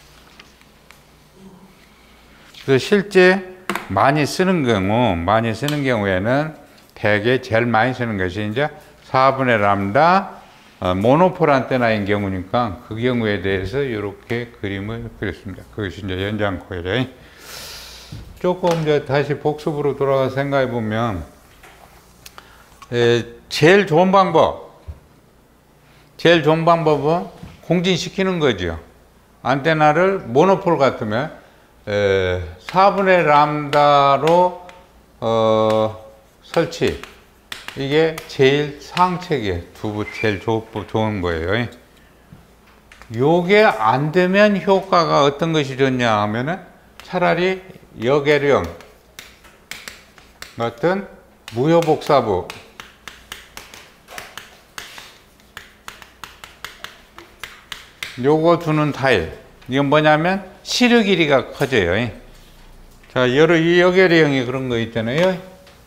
그래서 실제 많이 쓰는 경우, 많이 쓰는 경우에는 대개 제일 많이 쓰는 것이 이제 사분의 람다 어, 모노폴 안테나인 경우니까, 그 경우에 대해서 이렇게 그림을 그렸습니다. 그것이 이제 연장 코일이에요. 조금 이제 다시 복습으로 돌아가 생각해 보면, 에, 제일 좋은 방법, 제일 좋은 방법은 공진시키는 거죠. 안테나를 모노폴 같으면 에, 사분의 람다로 어, 설치, 이게 제일 상책이에요. 두부 제일 조, 좋은 거예요. 요게 안 되면 효과가 어떤 것이 좋냐 하면은 차라리 여계령 같은 무효복사부, 요거 두는 타일. 이건 뭐냐면 시르 길이가 커져요. 자, 여러 이 여계리형이 그런 거 있잖아요.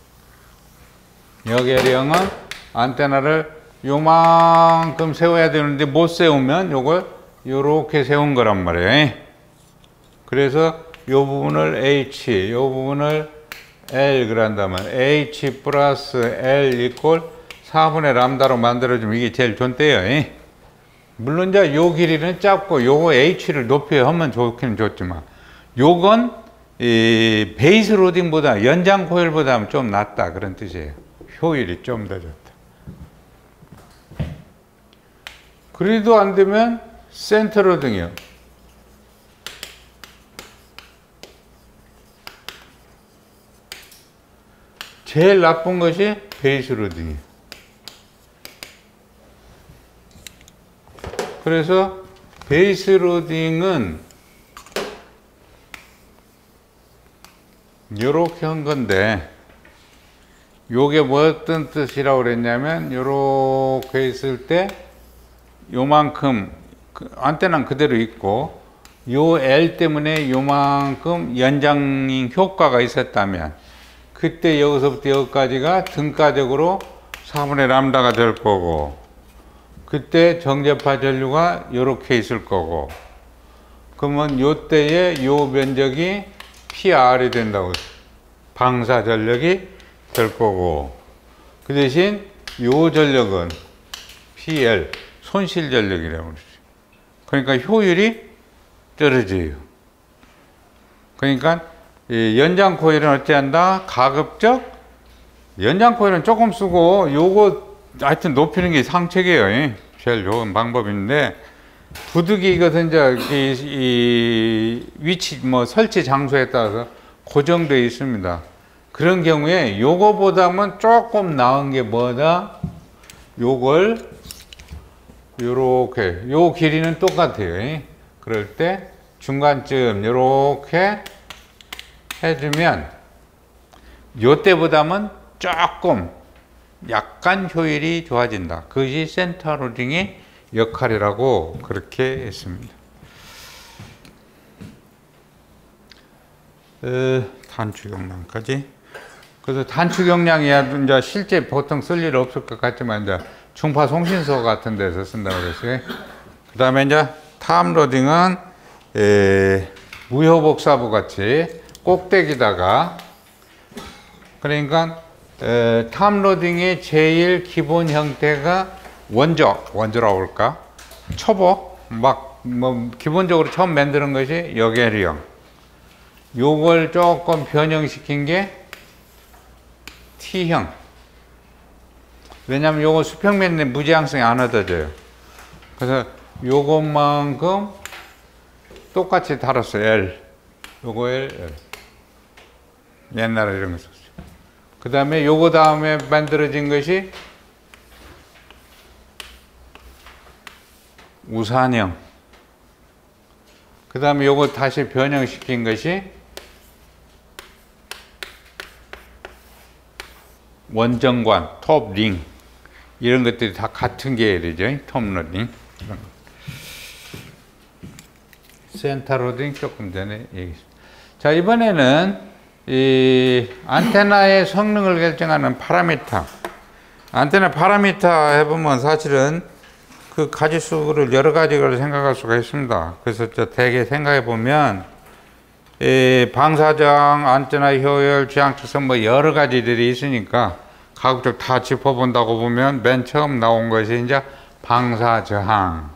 여계리형은 안테나를 요만큼 세워야 되는데 못 세우면 요걸 요렇게 세운 거란 말이에요. 그래서 요 부분을 H, 요 부분을 L 그런다면 H 플러스 L 이꼴 사분의 람다로 만들어주면 이게 제일 좋대요. 물론 이제 요 길이는 짧고 요거 H를 높여 하면 좋기는 좋지만 요건 이 베이스 로딩보다 연장 코일보다는 좀 낫다 그런 뜻이에요. 효율이 좀 더 좋다. 그래도 안 되면 센터 로딩이요. 제일 나쁜 것이 베이스 로딩이에요. 그래서 베이스 로딩은 요렇게 한 건데 요게 뭐 어떤 뜻이라고 그랬냐면 요렇게 있을 때 요만큼 안테나는 그대로 있고 요 L 때문에 요만큼 연장 효과가 있었다면 그때 여기서부터 여기까지가 등가적으로 사분의 람다가 될 거고 그때 정제파 전류가 요렇게 있을 거고 그러면 요 때에 요 면적이 피알이 된다고 방사 전력이 될 거고 그 대신 요 전력은 피엘 손실 전력이라고 그러죠. 그러니까 효율이 떨어져요. 그러니까 이 연장 코일은 어찌한다? 가급적 연장 코일은 조금 쓰고 요거 하여튼 높이는 게 상책이에요. 제일 좋은 방법인데 부득이 이것은 이제 이, 이 위치 뭐 설치 장소에 따라서 고정되어 있습니다. 그런 경우에 요거보다는 조금 나은 게 뭐다? 요걸 요렇게 요 길이는 똑같아요. 그럴 때 중간쯤 요렇게 해주면 요 때보다는 조금 약간 효율이 좋아진다. 그것이 센터 로딩의 역할이라고 그렇게 했습니다. 어, 단축 용량까지. 그래서 단축 용량이야 이제 실제 보통 쓸 일 없을 것 같지만 이제 중파 송신소 같은 데서 쓴다고 그랬어요. 그 다음에 이제 탑 로딩은 에, 무효복사부 같이 꼭대기다가 그러니까 에, 탑 로딩의 제일 기본 형태가 원조, 원조라고 할까? 초보, 막 뭐 기본적으로 처음 만드는 것이 여계리형. 요걸 조금 변형시킨 게 T형. 왜냐면 요거 수평면에 무제한성이 안 얻어져요. 그래서 요것만큼 똑같이 달았어요. L. 요거 L, L. 옛날에 이런 거 썼어요. 그 다음에 요거 다음에 만들어진 것이 우산형. 그 다음에 요거 다시 변형시킨 것이 원정관, 톱링. 이런 것들이 다 같은 계열이죠. 톱로딩. 센터 로딩 조금 전에 얘기했습니다. 자, 이번에는 이 안테나의 성능을 결정하는 파라미터. 안테나 파라미터 해보면 사실은 그 가지수를 여러 가지를 생각할 수가 있습니다. 그래서 저 대개 생각해 보면 이 방사저항, 안테나 효율, 지향측선 뭐 여러 가지들이 있으니까 가급적 다 짚어본다고 보면 맨 처음 나온 것이 이제 방사저항.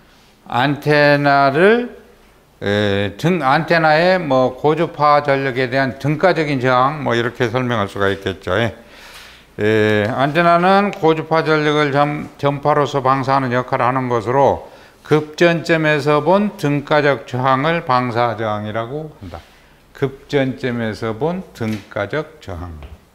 안테나를 에, 등 안테나의 뭐 고주파 전력에 대한 등가적인 저항 뭐 이렇게 설명할 수가 있겠죠. 에, 안테나는 고주파 전력을 점, 전파로서 방사하는 역할을 하는 것으로 급전점에서 본 등가적 저항을 방사저항이라고 한다. 급전점에서 본 등가적 저항.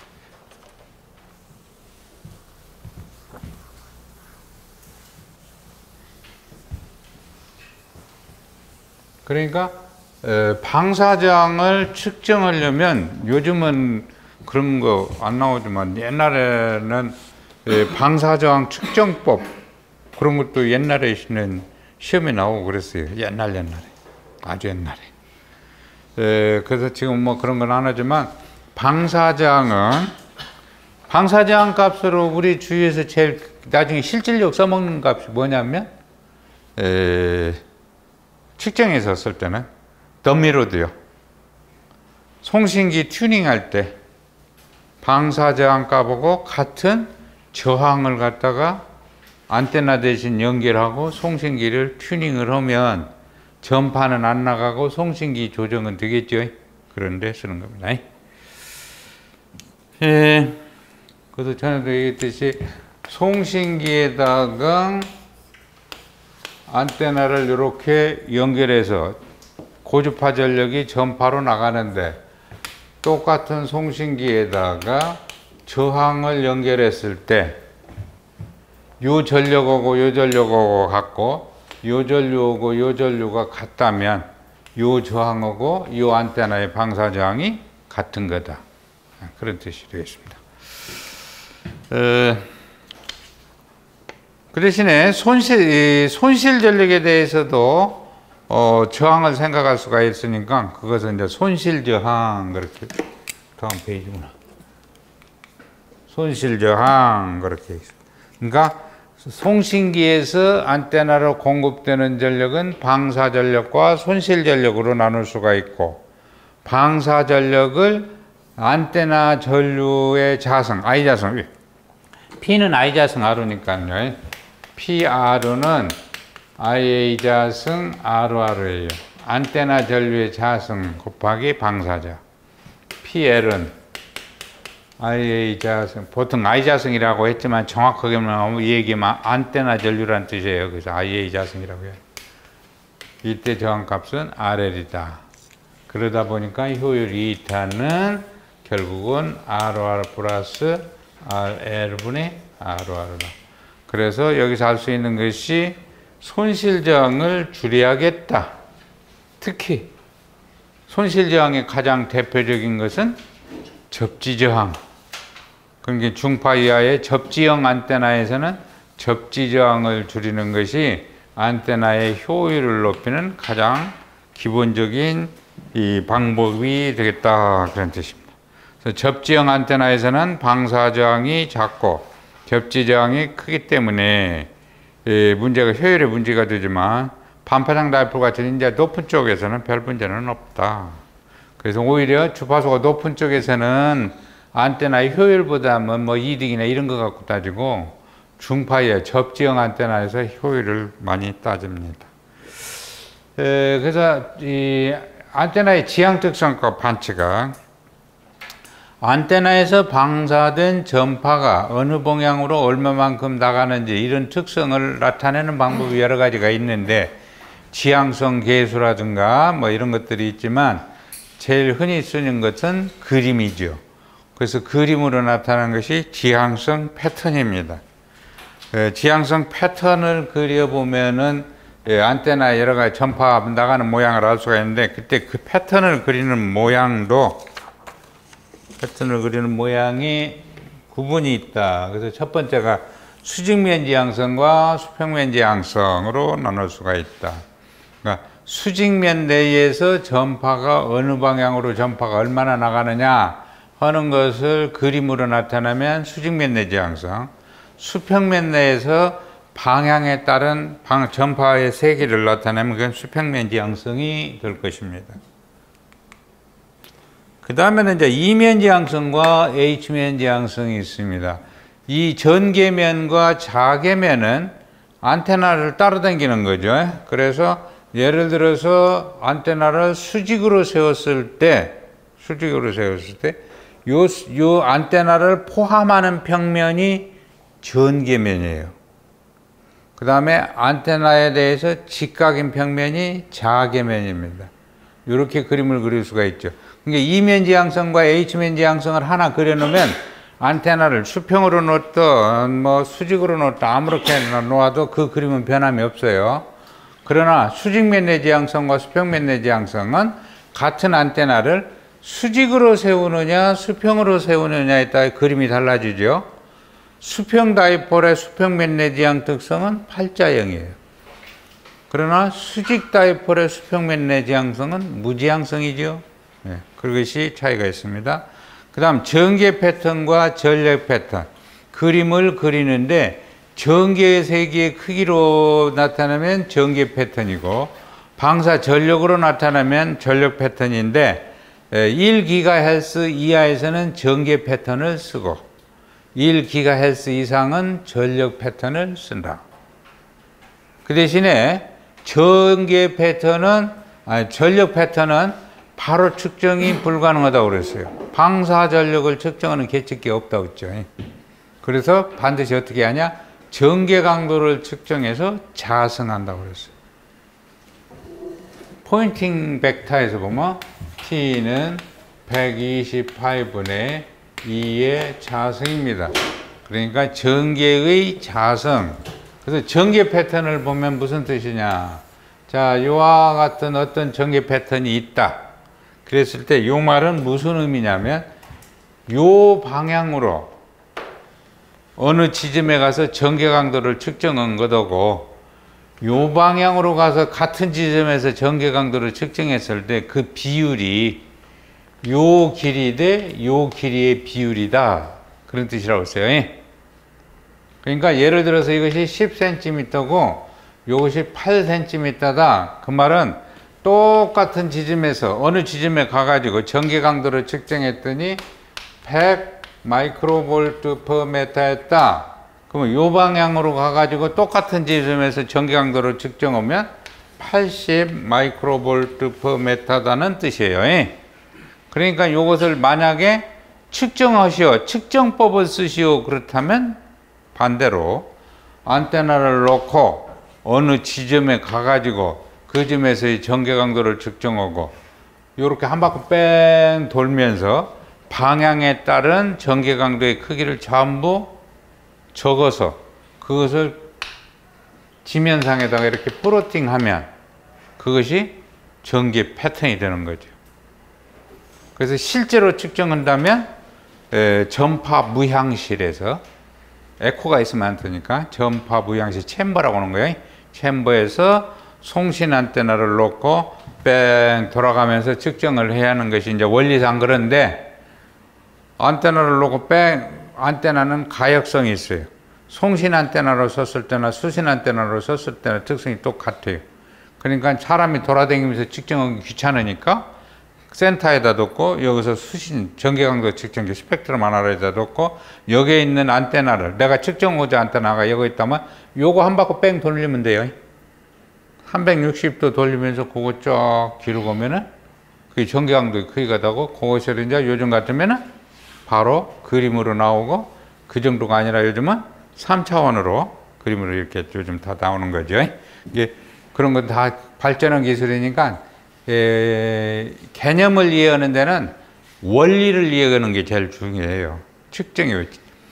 그러니까 에, 방사저항을 측정하려면 요즘은 그런 거 안 나오지만 옛날에는 에, 방사저항 측정법 그런 것도 옛날에 있는 시험에 나오고 그랬어요. 옛날 옛날에. 아주 옛날에. 에, 그래서 지금 뭐 그런 건 안 하지만 방사저항은 방사저항 값으로 우리 주위에서 제일 나중에 실질력 써먹는 값이 뭐냐면 에, 측정해서 쓸 때는 더미로드요. 송신기 튜닝할 때 방사저항 값하고 같은 저항을 갖다가 안테나 대신 연결하고 송신기를 튜닝을 하면 전파는 안 나가고 송신기 조정은 되겠죠. 그런데 쓰는 겁니다. 예, 그래서 전에도 얘기했듯이 송신기에다가 안테나를 이렇게 연결해서 고주파 전력이 전파로 나가는데 똑같은 송신기에다가 저항을 연결했을 때 요 전력하고 요 전력하고 같고 요 전류하고 요 전류가 같다면 요 저항하고 요 안테나의 방사 저항이 같은 거다. 그런 뜻이 되겠습니다. 어, 그 대신에 손실, 손실 전력에 대해서도 어, 저항을 생각할 수가 있으니까 그것은 이제 손실 저항 그렇게 다음 페이지구나. 손실 저항 그렇게 있습니다. 그러니까 송신기에서 안테나로 공급되는 전력은 방사 전력과 손실 전력으로 나눌 수가 있고 방사 전력을 안테나 전류의 자성, I 자성, P는 I 자성 R니까요. 피알은 아이에이 자승 알오알이에요. 안테나 전류의 자승 곱하기 방사자. 피엘은 아이에이 자승, 보통 I 자승이라고 했지만 정확하게는 이 얘기만 안테나 전류란 뜻이에요. 그래서 아이에이 자승이라고 해요. 이때 저항값은 알엘이다. 그러다 보니까 효율 이타는 결국은 알오알 플러스 알엘분의 알오알이다. 그래서 여기서 알 수 있는 것이 손실저항을 줄여야겠다. 특히 손실저항의 가장 대표적인 것은 접지저항. 그러니까 중파 이하의 접지형 안테나에서는 접지저항을 줄이는 것이 안테나의 효율을 높이는 가장 기본적인 이 방법이 되겠다. 그런 뜻입니다. 그래서 접지형 안테나에서는 방사저항이 작고 접지저항이 크기 때문에 예, 문제가 효율에 문제가 되지만 반파장 다이폴 같은 이제 높은 쪽에서는 별 문제는 없다. 그래서 오히려 주파수가 높은 쪽에서는 안테나의 효율보다는 뭐 이득이나 이런 거 갖고 따지고 중파의 접지형 안테나에서 효율을 많이 따집니다. 에, 그래서 이 안테나의 지향 특성과 반치가 안테나에서 방사된 전파가 어느 방향으로 얼마만큼 나가는지 이런 특성을 나타내는 방법이 여러 가지가 있는데 지향성 계수라든가 뭐 이런 것들이 있지만 제일 흔히 쓰는 것은 그림이죠. 그래서 그림으로 나타나는 것이 지향성 패턴입니다. 지향성 패턴을 그려보면은 안테나에 여러 가지 전파 나가는 모양을 알 수가 있는데 그때 그 패턴을 그리는 모양도 패턴을 그리는 모양이 구분이 있다. 그래서 첫 번째가 수직면 지향성과 수평면 지향성으로 나눌 수가 있다. 그러니까 수직면 내에서 전파가 어느 방향으로 전파가 얼마나 나가느냐 하는 것을 그림으로 나타내면 수직면 내 지향성, 수평면 내에서 방향에 따른 방, 전파의 세기를 나타내면 그건 수평면 지향성이 될 것입니다. 그 다음에는 이제 이면 지향성과 H면 지향성이 있습니다. 이 전개면과 자개면은 안테나를 따라다니는 거죠. 그래서 예를 들어서 안테나를 수직으로 세웠을 때, 수직으로 세웠을 때, 요, 요 안테나를 포함하는 평면이 전개면이에요. 그 다음에 안테나에 대해서 직각인 평면이 자개면입니다. 이렇게 그림을 그릴 수가 있죠. 그러니까 이면 지향성과 H면 지향성을 하나 그려놓으면 안테나를 수평으로 놓든 뭐 수직으로 놓든 아무렇게 놓아도 그 그림은 변함이 없어요. 그러나 수직면 내 지향성과 수평면 내 지향성은 같은 안테나를 수직으로 세우느냐 수평으로 세우느냐에 따라 그림이 달라지죠. 수평 다이폴의 수평면 내 지향 특성은 팔자형이에요. 그러나 수직 다이폴의 수평면 내지향성은 무지향성이죠. 네, 그것이 차이가 있습니다. 그 다음 전개 패턴과 전력 패턴. 그림을 그리는데 전개의 세기의 크기로 나타나면 전개 패턴이고 방사 전력으로 나타나면 전력 패턴인데 일 기가헤르츠 이하에서는 전개 패턴을 쓰고 일 기가헤르츠 이상은 전력 패턴을 쓴다. 그 대신에 전개 패턴은 아니 전력 패턴은 바로 측정이 불가능하다고 그랬어요. 방사 전력을 측정하는 계측기 없다고 했죠. 그래서 반드시 어떻게 하냐? 전개 강도를 측정해서 자성한다고 그랬어요. 포인팅 벡터에서 보면 T는 백이십팔분의 이의 자성입니다. 그러니까 전개의 자성. 그래서 전개 패턴을 보면 무슨 뜻이냐? 자, 이와 같은 어떤 전개 패턴이 있다. 그랬을 때 이 말은 무슨 의미냐면 요 방향으로 어느 지점에 가서 전개 강도를 측정한 것하고 요 방향으로 가서 같은 지점에서 전개 강도를 측정했을 때 그 비율이 요 길이 대 요 길이의 비율이다. 그런 뜻이라고 했어요. 그러니까 예를 들어서 이것이 십 센티미터고 이것이 팔 센티미터다. 그 말은 똑같은 지점에서 어느 지점에 가가지고 전개 강도를 측정했더니 백 마이크로볼트 퍼 메타였다. 그러면 이 방향으로 가가지고 똑같은 지점에서 전개 강도를 측정하면 팔십 마이크로볼트 퍼 메타다는 뜻이에요. 그러니까 이것을 만약에 측정하시오, 측정법을 쓰시오 그렇다면 반대로 안테나를 놓고 어느 지점에 가가지고 그 점에서의 전개 강도를 측정하고 이렇게 한 바퀴 뺑 돌면서 방향에 따른 전개 강도의 크기를 전부 적어서 그것을 지면상에다가 이렇게 플로팅하면 그것이 전개 패턴이 되는 거죠. 그래서 실제로 측정한다면 에, 전파 무향실에서 에코가 있으면 안 되니까 전파 무향실 챔버라고 하는 거예요. 챔버에서 송신 안테나를 놓고 뺑 돌아가면서 측정을 해야 하는 것이 이제 원리상 그런데 안테나를 놓고 뺑 안테나는 가역성이 있어요. 송신 안테나로 썼을 때나 수신 안테나로 썼을 때나 특성이 똑같아요. 그러니까 사람이 돌아다니면서 측정하기 귀찮으니까 센터에다 놓고 여기서 수신 전개 강도 측정기 스펙트럼 하나에다 놓고 여기에 있는 안테나를 내가 측정하고자 안테나가 여기 있다면 요거 한 바퀴 뺑 돌리면 돼요. 삼백육십 도 돌리면서 그거 쫙 기르고 오면은 그게 전개 강도의 크기가 되고 그것이 이제 요즘 같으면은 바로 그림으로 나오고 그 정도가 아니라 요즘은 삼 차원으로 그림으로 이렇게 요즘 다 나오는 거죠. 이게 그런 건 다 발전한 기술이니까 에, 개념을 이해하는 데는 원리를 이해하는 게 제일 중요해요. 측정이요.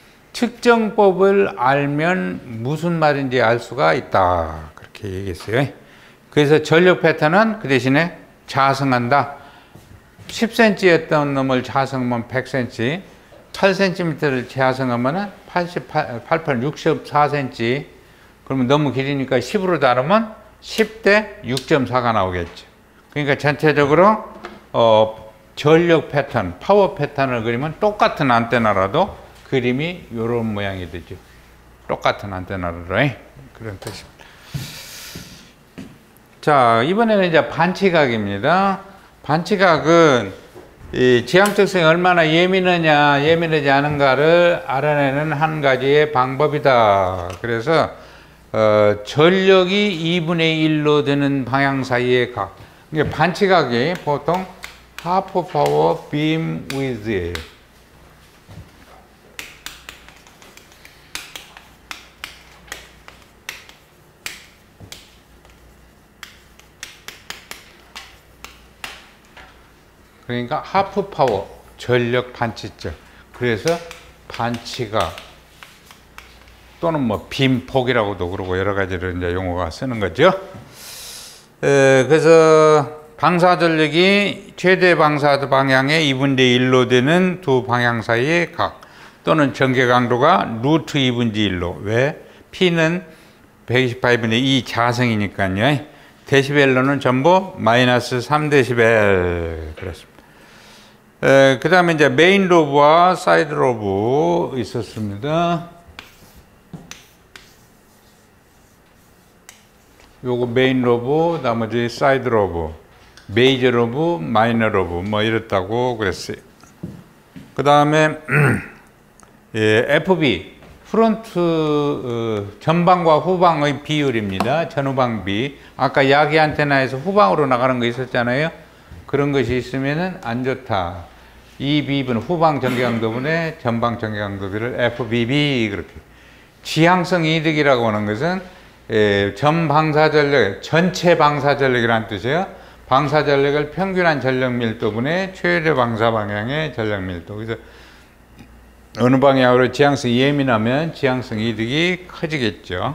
측정법을 알면 무슨 말인지 알 수가 있다. 그렇게 얘기했어요. 그래서 전력 패턴은 그 대신에 자성한다. 십 센티미터였던 놈을 자성하면 백 센티미터, 팔 센티미터를 자성하면 팔십팔, 팔팔, 육십사 센티미터. 그러면 너무 길으니까 십으로 다르면 십 대 육 점 사가 나오겠죠. 그러니까 전체적으로 어, 전력 패턴, 파워 패턴을 그리면 똑같은 안테나라도 그림이 이런 모양이 되죠. 똑같은 안테나로 그런 뜻입니다. 자, 이번에는 이제 반치각입니다. 반치각은 이 지향 특성이 얼마나 예민하냐, 예민하지 않은가를 알아내는 한 가지의 방법이다. 그래서 어, 전력이 이분의 일로 되는 방향 사이의 각. 이게 반치각이 보통 하프 파워 빔 위드예요. 그러니까 하프 파워 전력 반치점. 그래서 반치각 또는 뭐 빔폭이라고도 그러고 여러 가지로 이제 용어가 쓰는 거죠. 에, 그래서 방사 전력이 최대 방사 방향의 이분의 일로 되는 두 방향 사이의 각 또는 전개 강도가 루트 이분의 일로 왜? P는 백이십팔분의 이 자성이니까요. 데시벨로는 전부 마이너스 삼 데시벨 그렇습니다. 그 다음에 이제 메인 로브와 사이드 로브 있었습니다. 요거 메인 로브, 나머지 사이드 로브, 메이저 로브, 마이너 로브 뭐 이랬다고 그랬어요. 그 다음에 예, 에프비 프론트 어, 전방과 후방의 비율입니다. 전후방비. 아까 야기 안테나에서 후방으로 나가는 거 있었잖아요. 그런 것이 있으면은 안 좋다. 이 비입은 후방 전개강도분의 전방 전개강도비를 에프비비 그렇게. 지향성 이득이라고 하는 것은 에, 전 방사전력, 전체 방사전력이라는 뜻이에요. 방사전력을 평균한 전력밀도분의 최대 방사 방향의 전력밀도. 그래서 어느 방향으로 지향성이 예민하면 지향성 이득이 커지겠죠.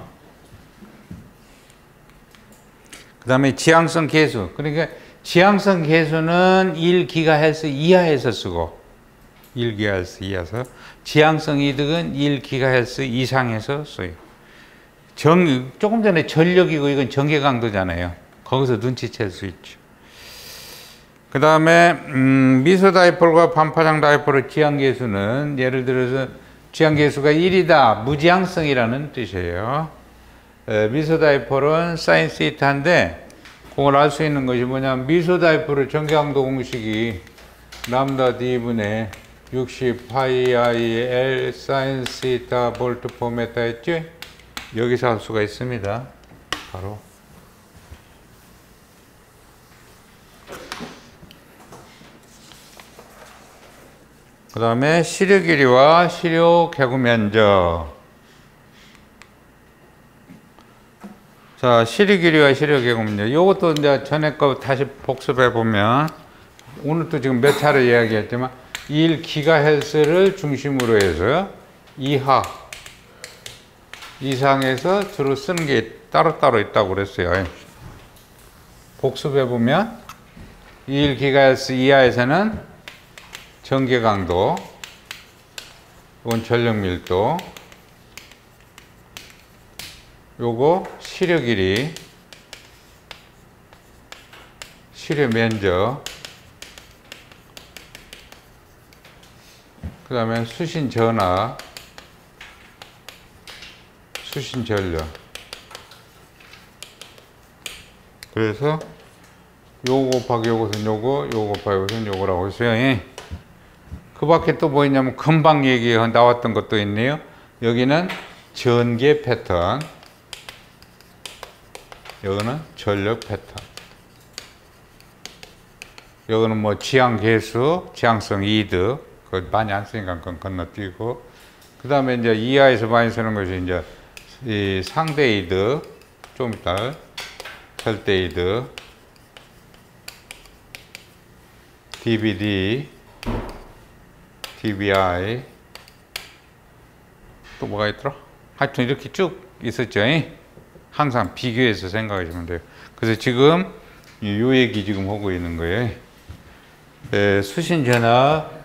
그 다음에 지향성 계수. 그러니까 지향성 계수는 일 기가헤르츠 이하에서 쓰고 일 기가헤르츠 이하에서, 지향성 이득은 일 기가헤르츠 이상에서 써요. 정, 조금 전에 전력이고 이건 전개 강도잖아요. 거기서 눈치챌 수 있죠. 그 다음에 음, 미소 다이폴과 반파장 다이폴의 지향계수는 예를 들어서 지향계수가 일이다. 무지향성이라는 뜻이에요. 에, 미소 다이폴은 사인 시타인데 그걸 알 수 있는 것이 뭐냐면 미소 다이폴의 전개강도 공식이 람다 D분의 육십 파이 I L 사인 시타 볼트 포 메타 했죠? 여기서 할 수가 있습니다. 바로. 그 다음에 시료 길이와 시료 개구 면적. 자, 시료 길이와 시료 개구 면적. 요것도 이제 전에 거 다시 복습해 보면, 오늘도 지금 몇 차례 이야기했지만, 일 기가헤르츠를 중심으로 해서 이하, 이상에서 주로 쓰는 게 따로따로 있다고 그랬어요. 복습해 보면, 일 기가헤르츠 이하에서는 전개 강도, 이건 전력 밀도, 요거 시료 길이, 시료 면적, 그 다음에 수신 전압, 수신 전력. 그래서 요거 곱하기 요것은 요거, 요거 곱하기 요것은 요거라고 했어요. 그 밖에 또 뭐 있냐면 금방 얘기 나왔던 것도 있네요. 여기는 전개 패턴, 여기는 전력 패턴, 여기는 뭐 지향 계수, 지향성 이득, 그거 많이 안 쓰니까 그건 건너뛰고, 그 다음에 이제 이하에서 많이 쓰는 것이 이제 이 상대 이득, 좀 이따 절대 이득, 디비디, 디비아이, 또 뭐가 있더라? 하여튼 이렇게 쭉 있었죠. 항상 비교해서 생각하시면 돼요. 그래서 지금 요 얘기 지금 하고 있는 거예요. 에, 수신 전압은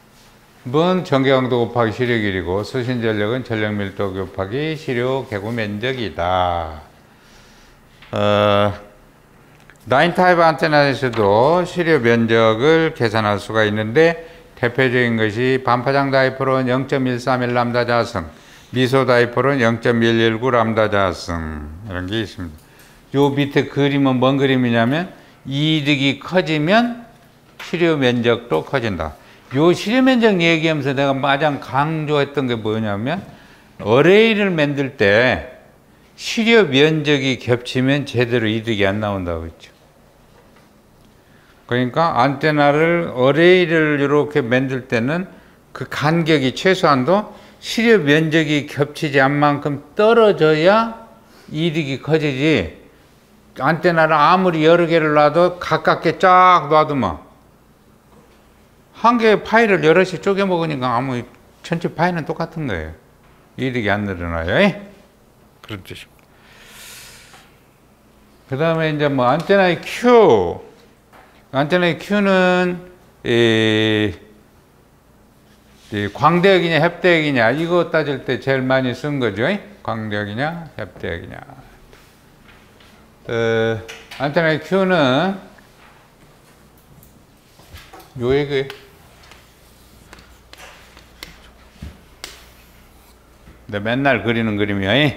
전개강도 곱하기 시료 길이고, 수신 전력은 전력 밀도 곱하기 시료 개구 면적이다. 어, 나인 타입 안테나에서도 시료 면적을 계산할 수가 있는데, 대표적인 것이 반파장 다이폴은 영 점 일삼일 람다 자승, 미소 다이폴은 영 점 일일구 람다 자승, 이런 게 있습니다. 요 밑에 그림은 뭔 그림이냐면, 이득이 커지면 시료 면적도 커진다. 요 시료 면적 얘기하면서 내가 가장 강조했던 게 뭐냐면, 어레이를 만들 때 시료 면적이 겹치면 제대로 이득이 안 나온다고 했죠. 그러니까 안테나를, 어레이를 이렇게 만들 때는 그 간격이 최소한도 시료 면적이 겹치지 않은 만큼 떨어져야 이득이 커지지, 안테나를 아무리 여러 개를 놔도 가깝게 쫙 놔두면 한 개의 파일을 여럿이 쪼개 먹으니까 아무 전체 파일은 똑같은 거예요. 이득이 안 늘어나요. 그런 뜻입니다. 그 다음에 이제 뭐 안테나의 Q, 안테나의 Q는 이, 이 광대역이냐 협대역이냐 이거 따질 때 제일 많이 쓴 거죠. 광대역이냐 협대역이냐. 어, 안테나의 Q는 요액이 근데 맨날 그리는 그림이야.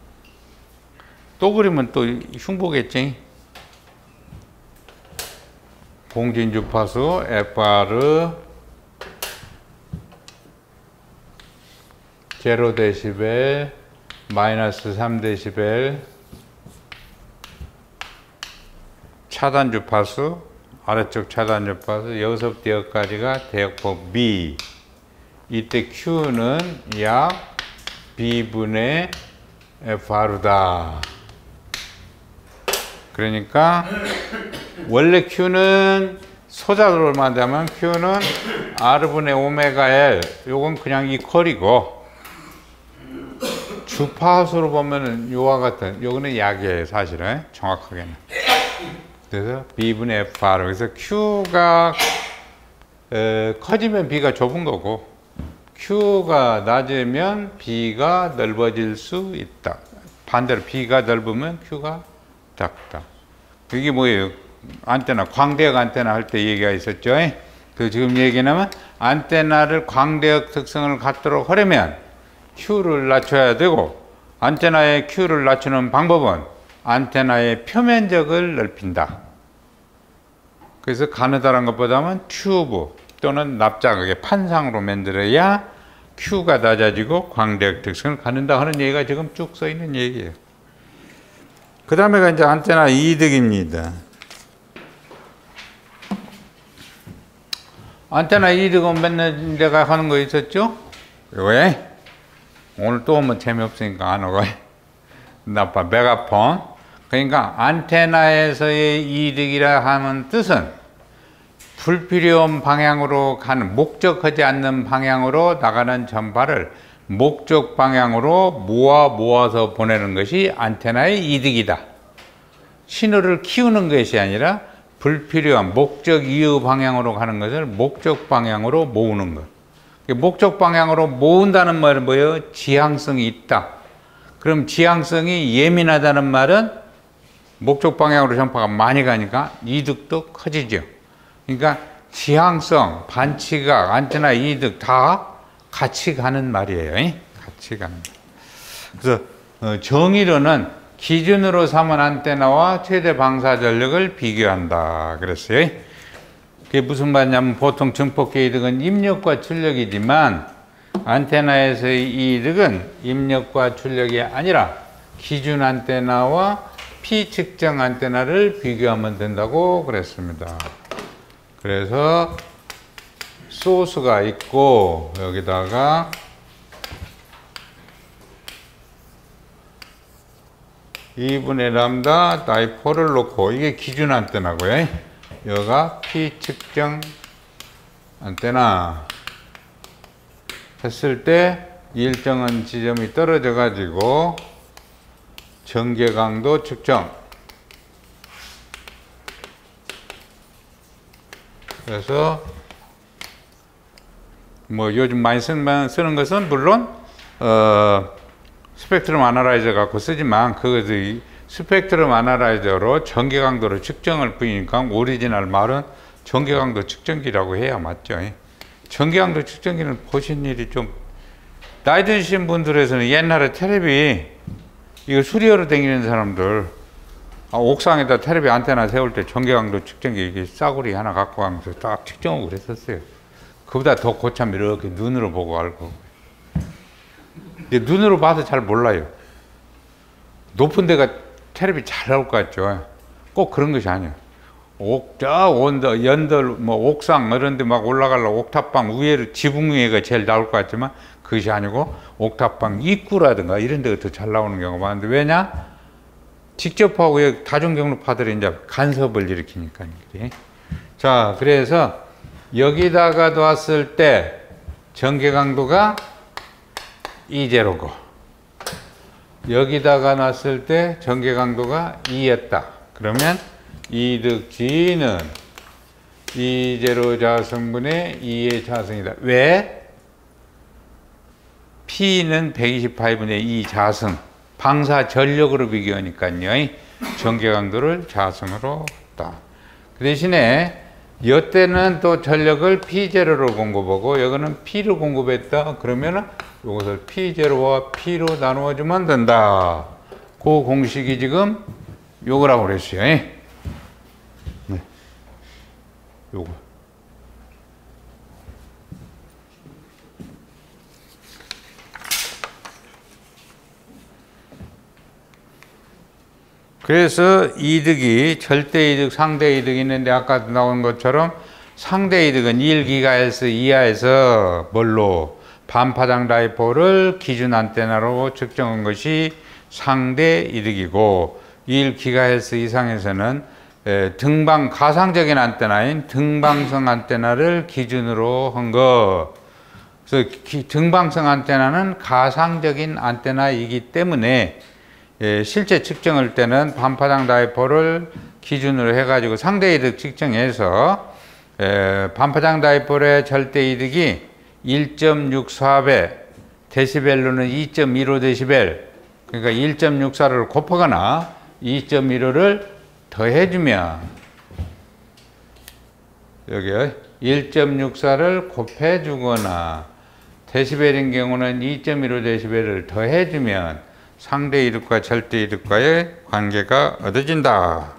또 그리면 또 흉보겠지. 공진 주파수 에프알 영 데시벨 마이너스 삼 데시벨 차단 주파수 아래쪽 차단 주파수 여기서부터 여기까지가 대역폭 B. 이때 Q는 약 B분의 에프알이다. 그러니까 원래 Q는 소자도를 만들면 Q는 R분의 오메가 L, 요건 그냥 이퀄이고, 주파수로 보면은 요와 같은, 요거는 약이에요, 사실은. 정확하게는. 그래서 B분의 에프알. 그래서 Q가 에, 커지면 B가 좁은 거고, Q가 낮으면 B가 넓어질 수 있다. 반대로 B가 넓으면 Q가 작다. 이게 뭐예요? 안테나, 광대역 안테나 할 때 얘기가 있었죠. 그 지금 얘기는 안테나를 광대역 특성을 갖도록 하려면 Q를 낮춰야 되고, 안테나의 Q를 낮추는 방법은 안테나의 표면적을 넓힌다. 그래서 가느다란 것보다는 튜브 또는 납작하게 판상으로 만들어야 Q가 낮아지고 광대역 특성을 갖는다 하는 얘기가 지금 쭉 써 있는 얘기예요. 그 다음에가 이제 안테나 이득입니다. 안테나 이득은 맨날 내가 하는 거 있었죠? 왜? 오늘 또 오면 재미없으니까 안 오고. 나빠, 메가폰. 그러니까 안테나에서의 이득이라 하는 뜻은 불필요한 방향으로 가는, 목적하지 않는 방향으로 나가는 전파를 목적 방향으로 모아 모아서 보내는 것이 안테나의 이득이다. 신호를 키우는 것이 아니라 불필요한 목적 이후 방향으로 가는 것을 목적 방향으로 모으는 것. 목적 방향으로 모은다는 말은 뭐예요? 지향성이 있다. 그럼 지향성이 예민하다는 말은 목적 방향으로 전파가 많이 가니까 이득도 커지죠. 그러니까 지향성, 반치각, 안테나 이득 다 같이 가는 말이에요. 같이 가는. 그래서 정의로는 기준으로 삼은 안테나와 최대 방사 전력을 비교한다 그랬어요. 그게 무슨 말이냐면 보통 증폭계 이득은 입력과 출력이지만 안테나에서의 이득은 입력과 출력이 아니라 기준 안테나와 피측정 안테나를 비교하면 된다고 그랬습니다. 그래서 소스가 있고 여기다가 이분의 람다 다이폴을 놓고 이게 기준 안테나고요. 여기가 피측정 안테나 했을 때 일정한 지점이 떨어져 가지고 전개 강도 측정. 그래서 뭐 요즘 많이 쓰는, 쓰는 것은 물론 어, 스펙트럼 아나라이저 갖고 쓰지만 그것이 스펙트럼 아나라이저로 전개 강도를 측정을 부니까 오리지널 말은 전개 강도 측정기라고 해야 맞죠. 전개 강도 측정기는 보신 일이 좀 나이 드신 분들에서는 옛날에 텔레비 이거 수리하러 다니는 사람들 아, 옥상에다 텔레비 안테나 세울 때 전개 강도 측정기 이게 싸구리 하나 갖고 가면서 딱 측정하고 그랬었어요. 그보다 더 고참 이렇게 눈으로 보고 알고. 근데 눈으로 봐서 잘 몰라요. 높은 데가 텔레비 잘 나올 것 같죠. 꼭 그런 것이 아니에요. 옥, 저 온더, 연들, 뭐 옥상 이런 데 막 올라가려고 옥탑방 위에를 지붕 위에가 제일 나올 것 같지만 그것이 아니고 옥탑방 입구라든가 이런 데가 더 잘 나오는 경우가 많은데 왜냐? 직접 하고 다중경로파들이 이제 간섭을 일으키니까. 자, 그래서 여기다가 놨을 때 전개 강도가 이제로고 여기다가 놨을 때 전개 강도가 이였다. 그러면 이득 G는 이제로 자승분의 이의 자승이다. 왜? P는 백이십팔분의 이 자승. 방사 전력으로 비교하니까요. 전개 강도를 자성으로 했다. 그 대신에 여때는 또 전력을 피 제로로 공급하고 여기는 P로 공급했다. 그러면은 이것을 피 제로와 P로 나누어 주면 된다. 그 공식이 지금 요거라고 그랬어요. 네. 요거. 그래서 이득이 절대 이득, 상대 이득이 있는데 아까 나온 것처럼 상대 이득은 일 기가헤르츠 이하에서 뭘로 반파장 다이폴을 기준 안테나로 측정한 것이 상대 이득이고 일 기가헤르츠 이상에서는 등방 가상적인 안테나인 등방성 안테나를 기준으로 한 거. 그래서 등방성 안테나는 가상적인 안테나이기 때문에 예, 실제 측정할 때는 반파장 다이폴을 기준으로 해가지고 상대 이득 측정해서 예, 반파장 다이폴의 절대 이득이 일 점 육사 배, 데시벨로는 이 점 일오 데시벨, 그러니까 일 점 육사를 곱하거나 이 점 일오를 더해주면 여기 일 점 육사를 곱해주거나 데시벨인 경우는 이 점 일오 데시벨을 더해주면 상대 이득과 절대 이득과의 관계가 얻어진다.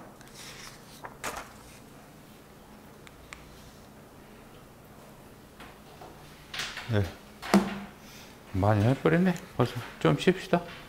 네. 많이 해버렸네. 벌써 좀 쉽시다.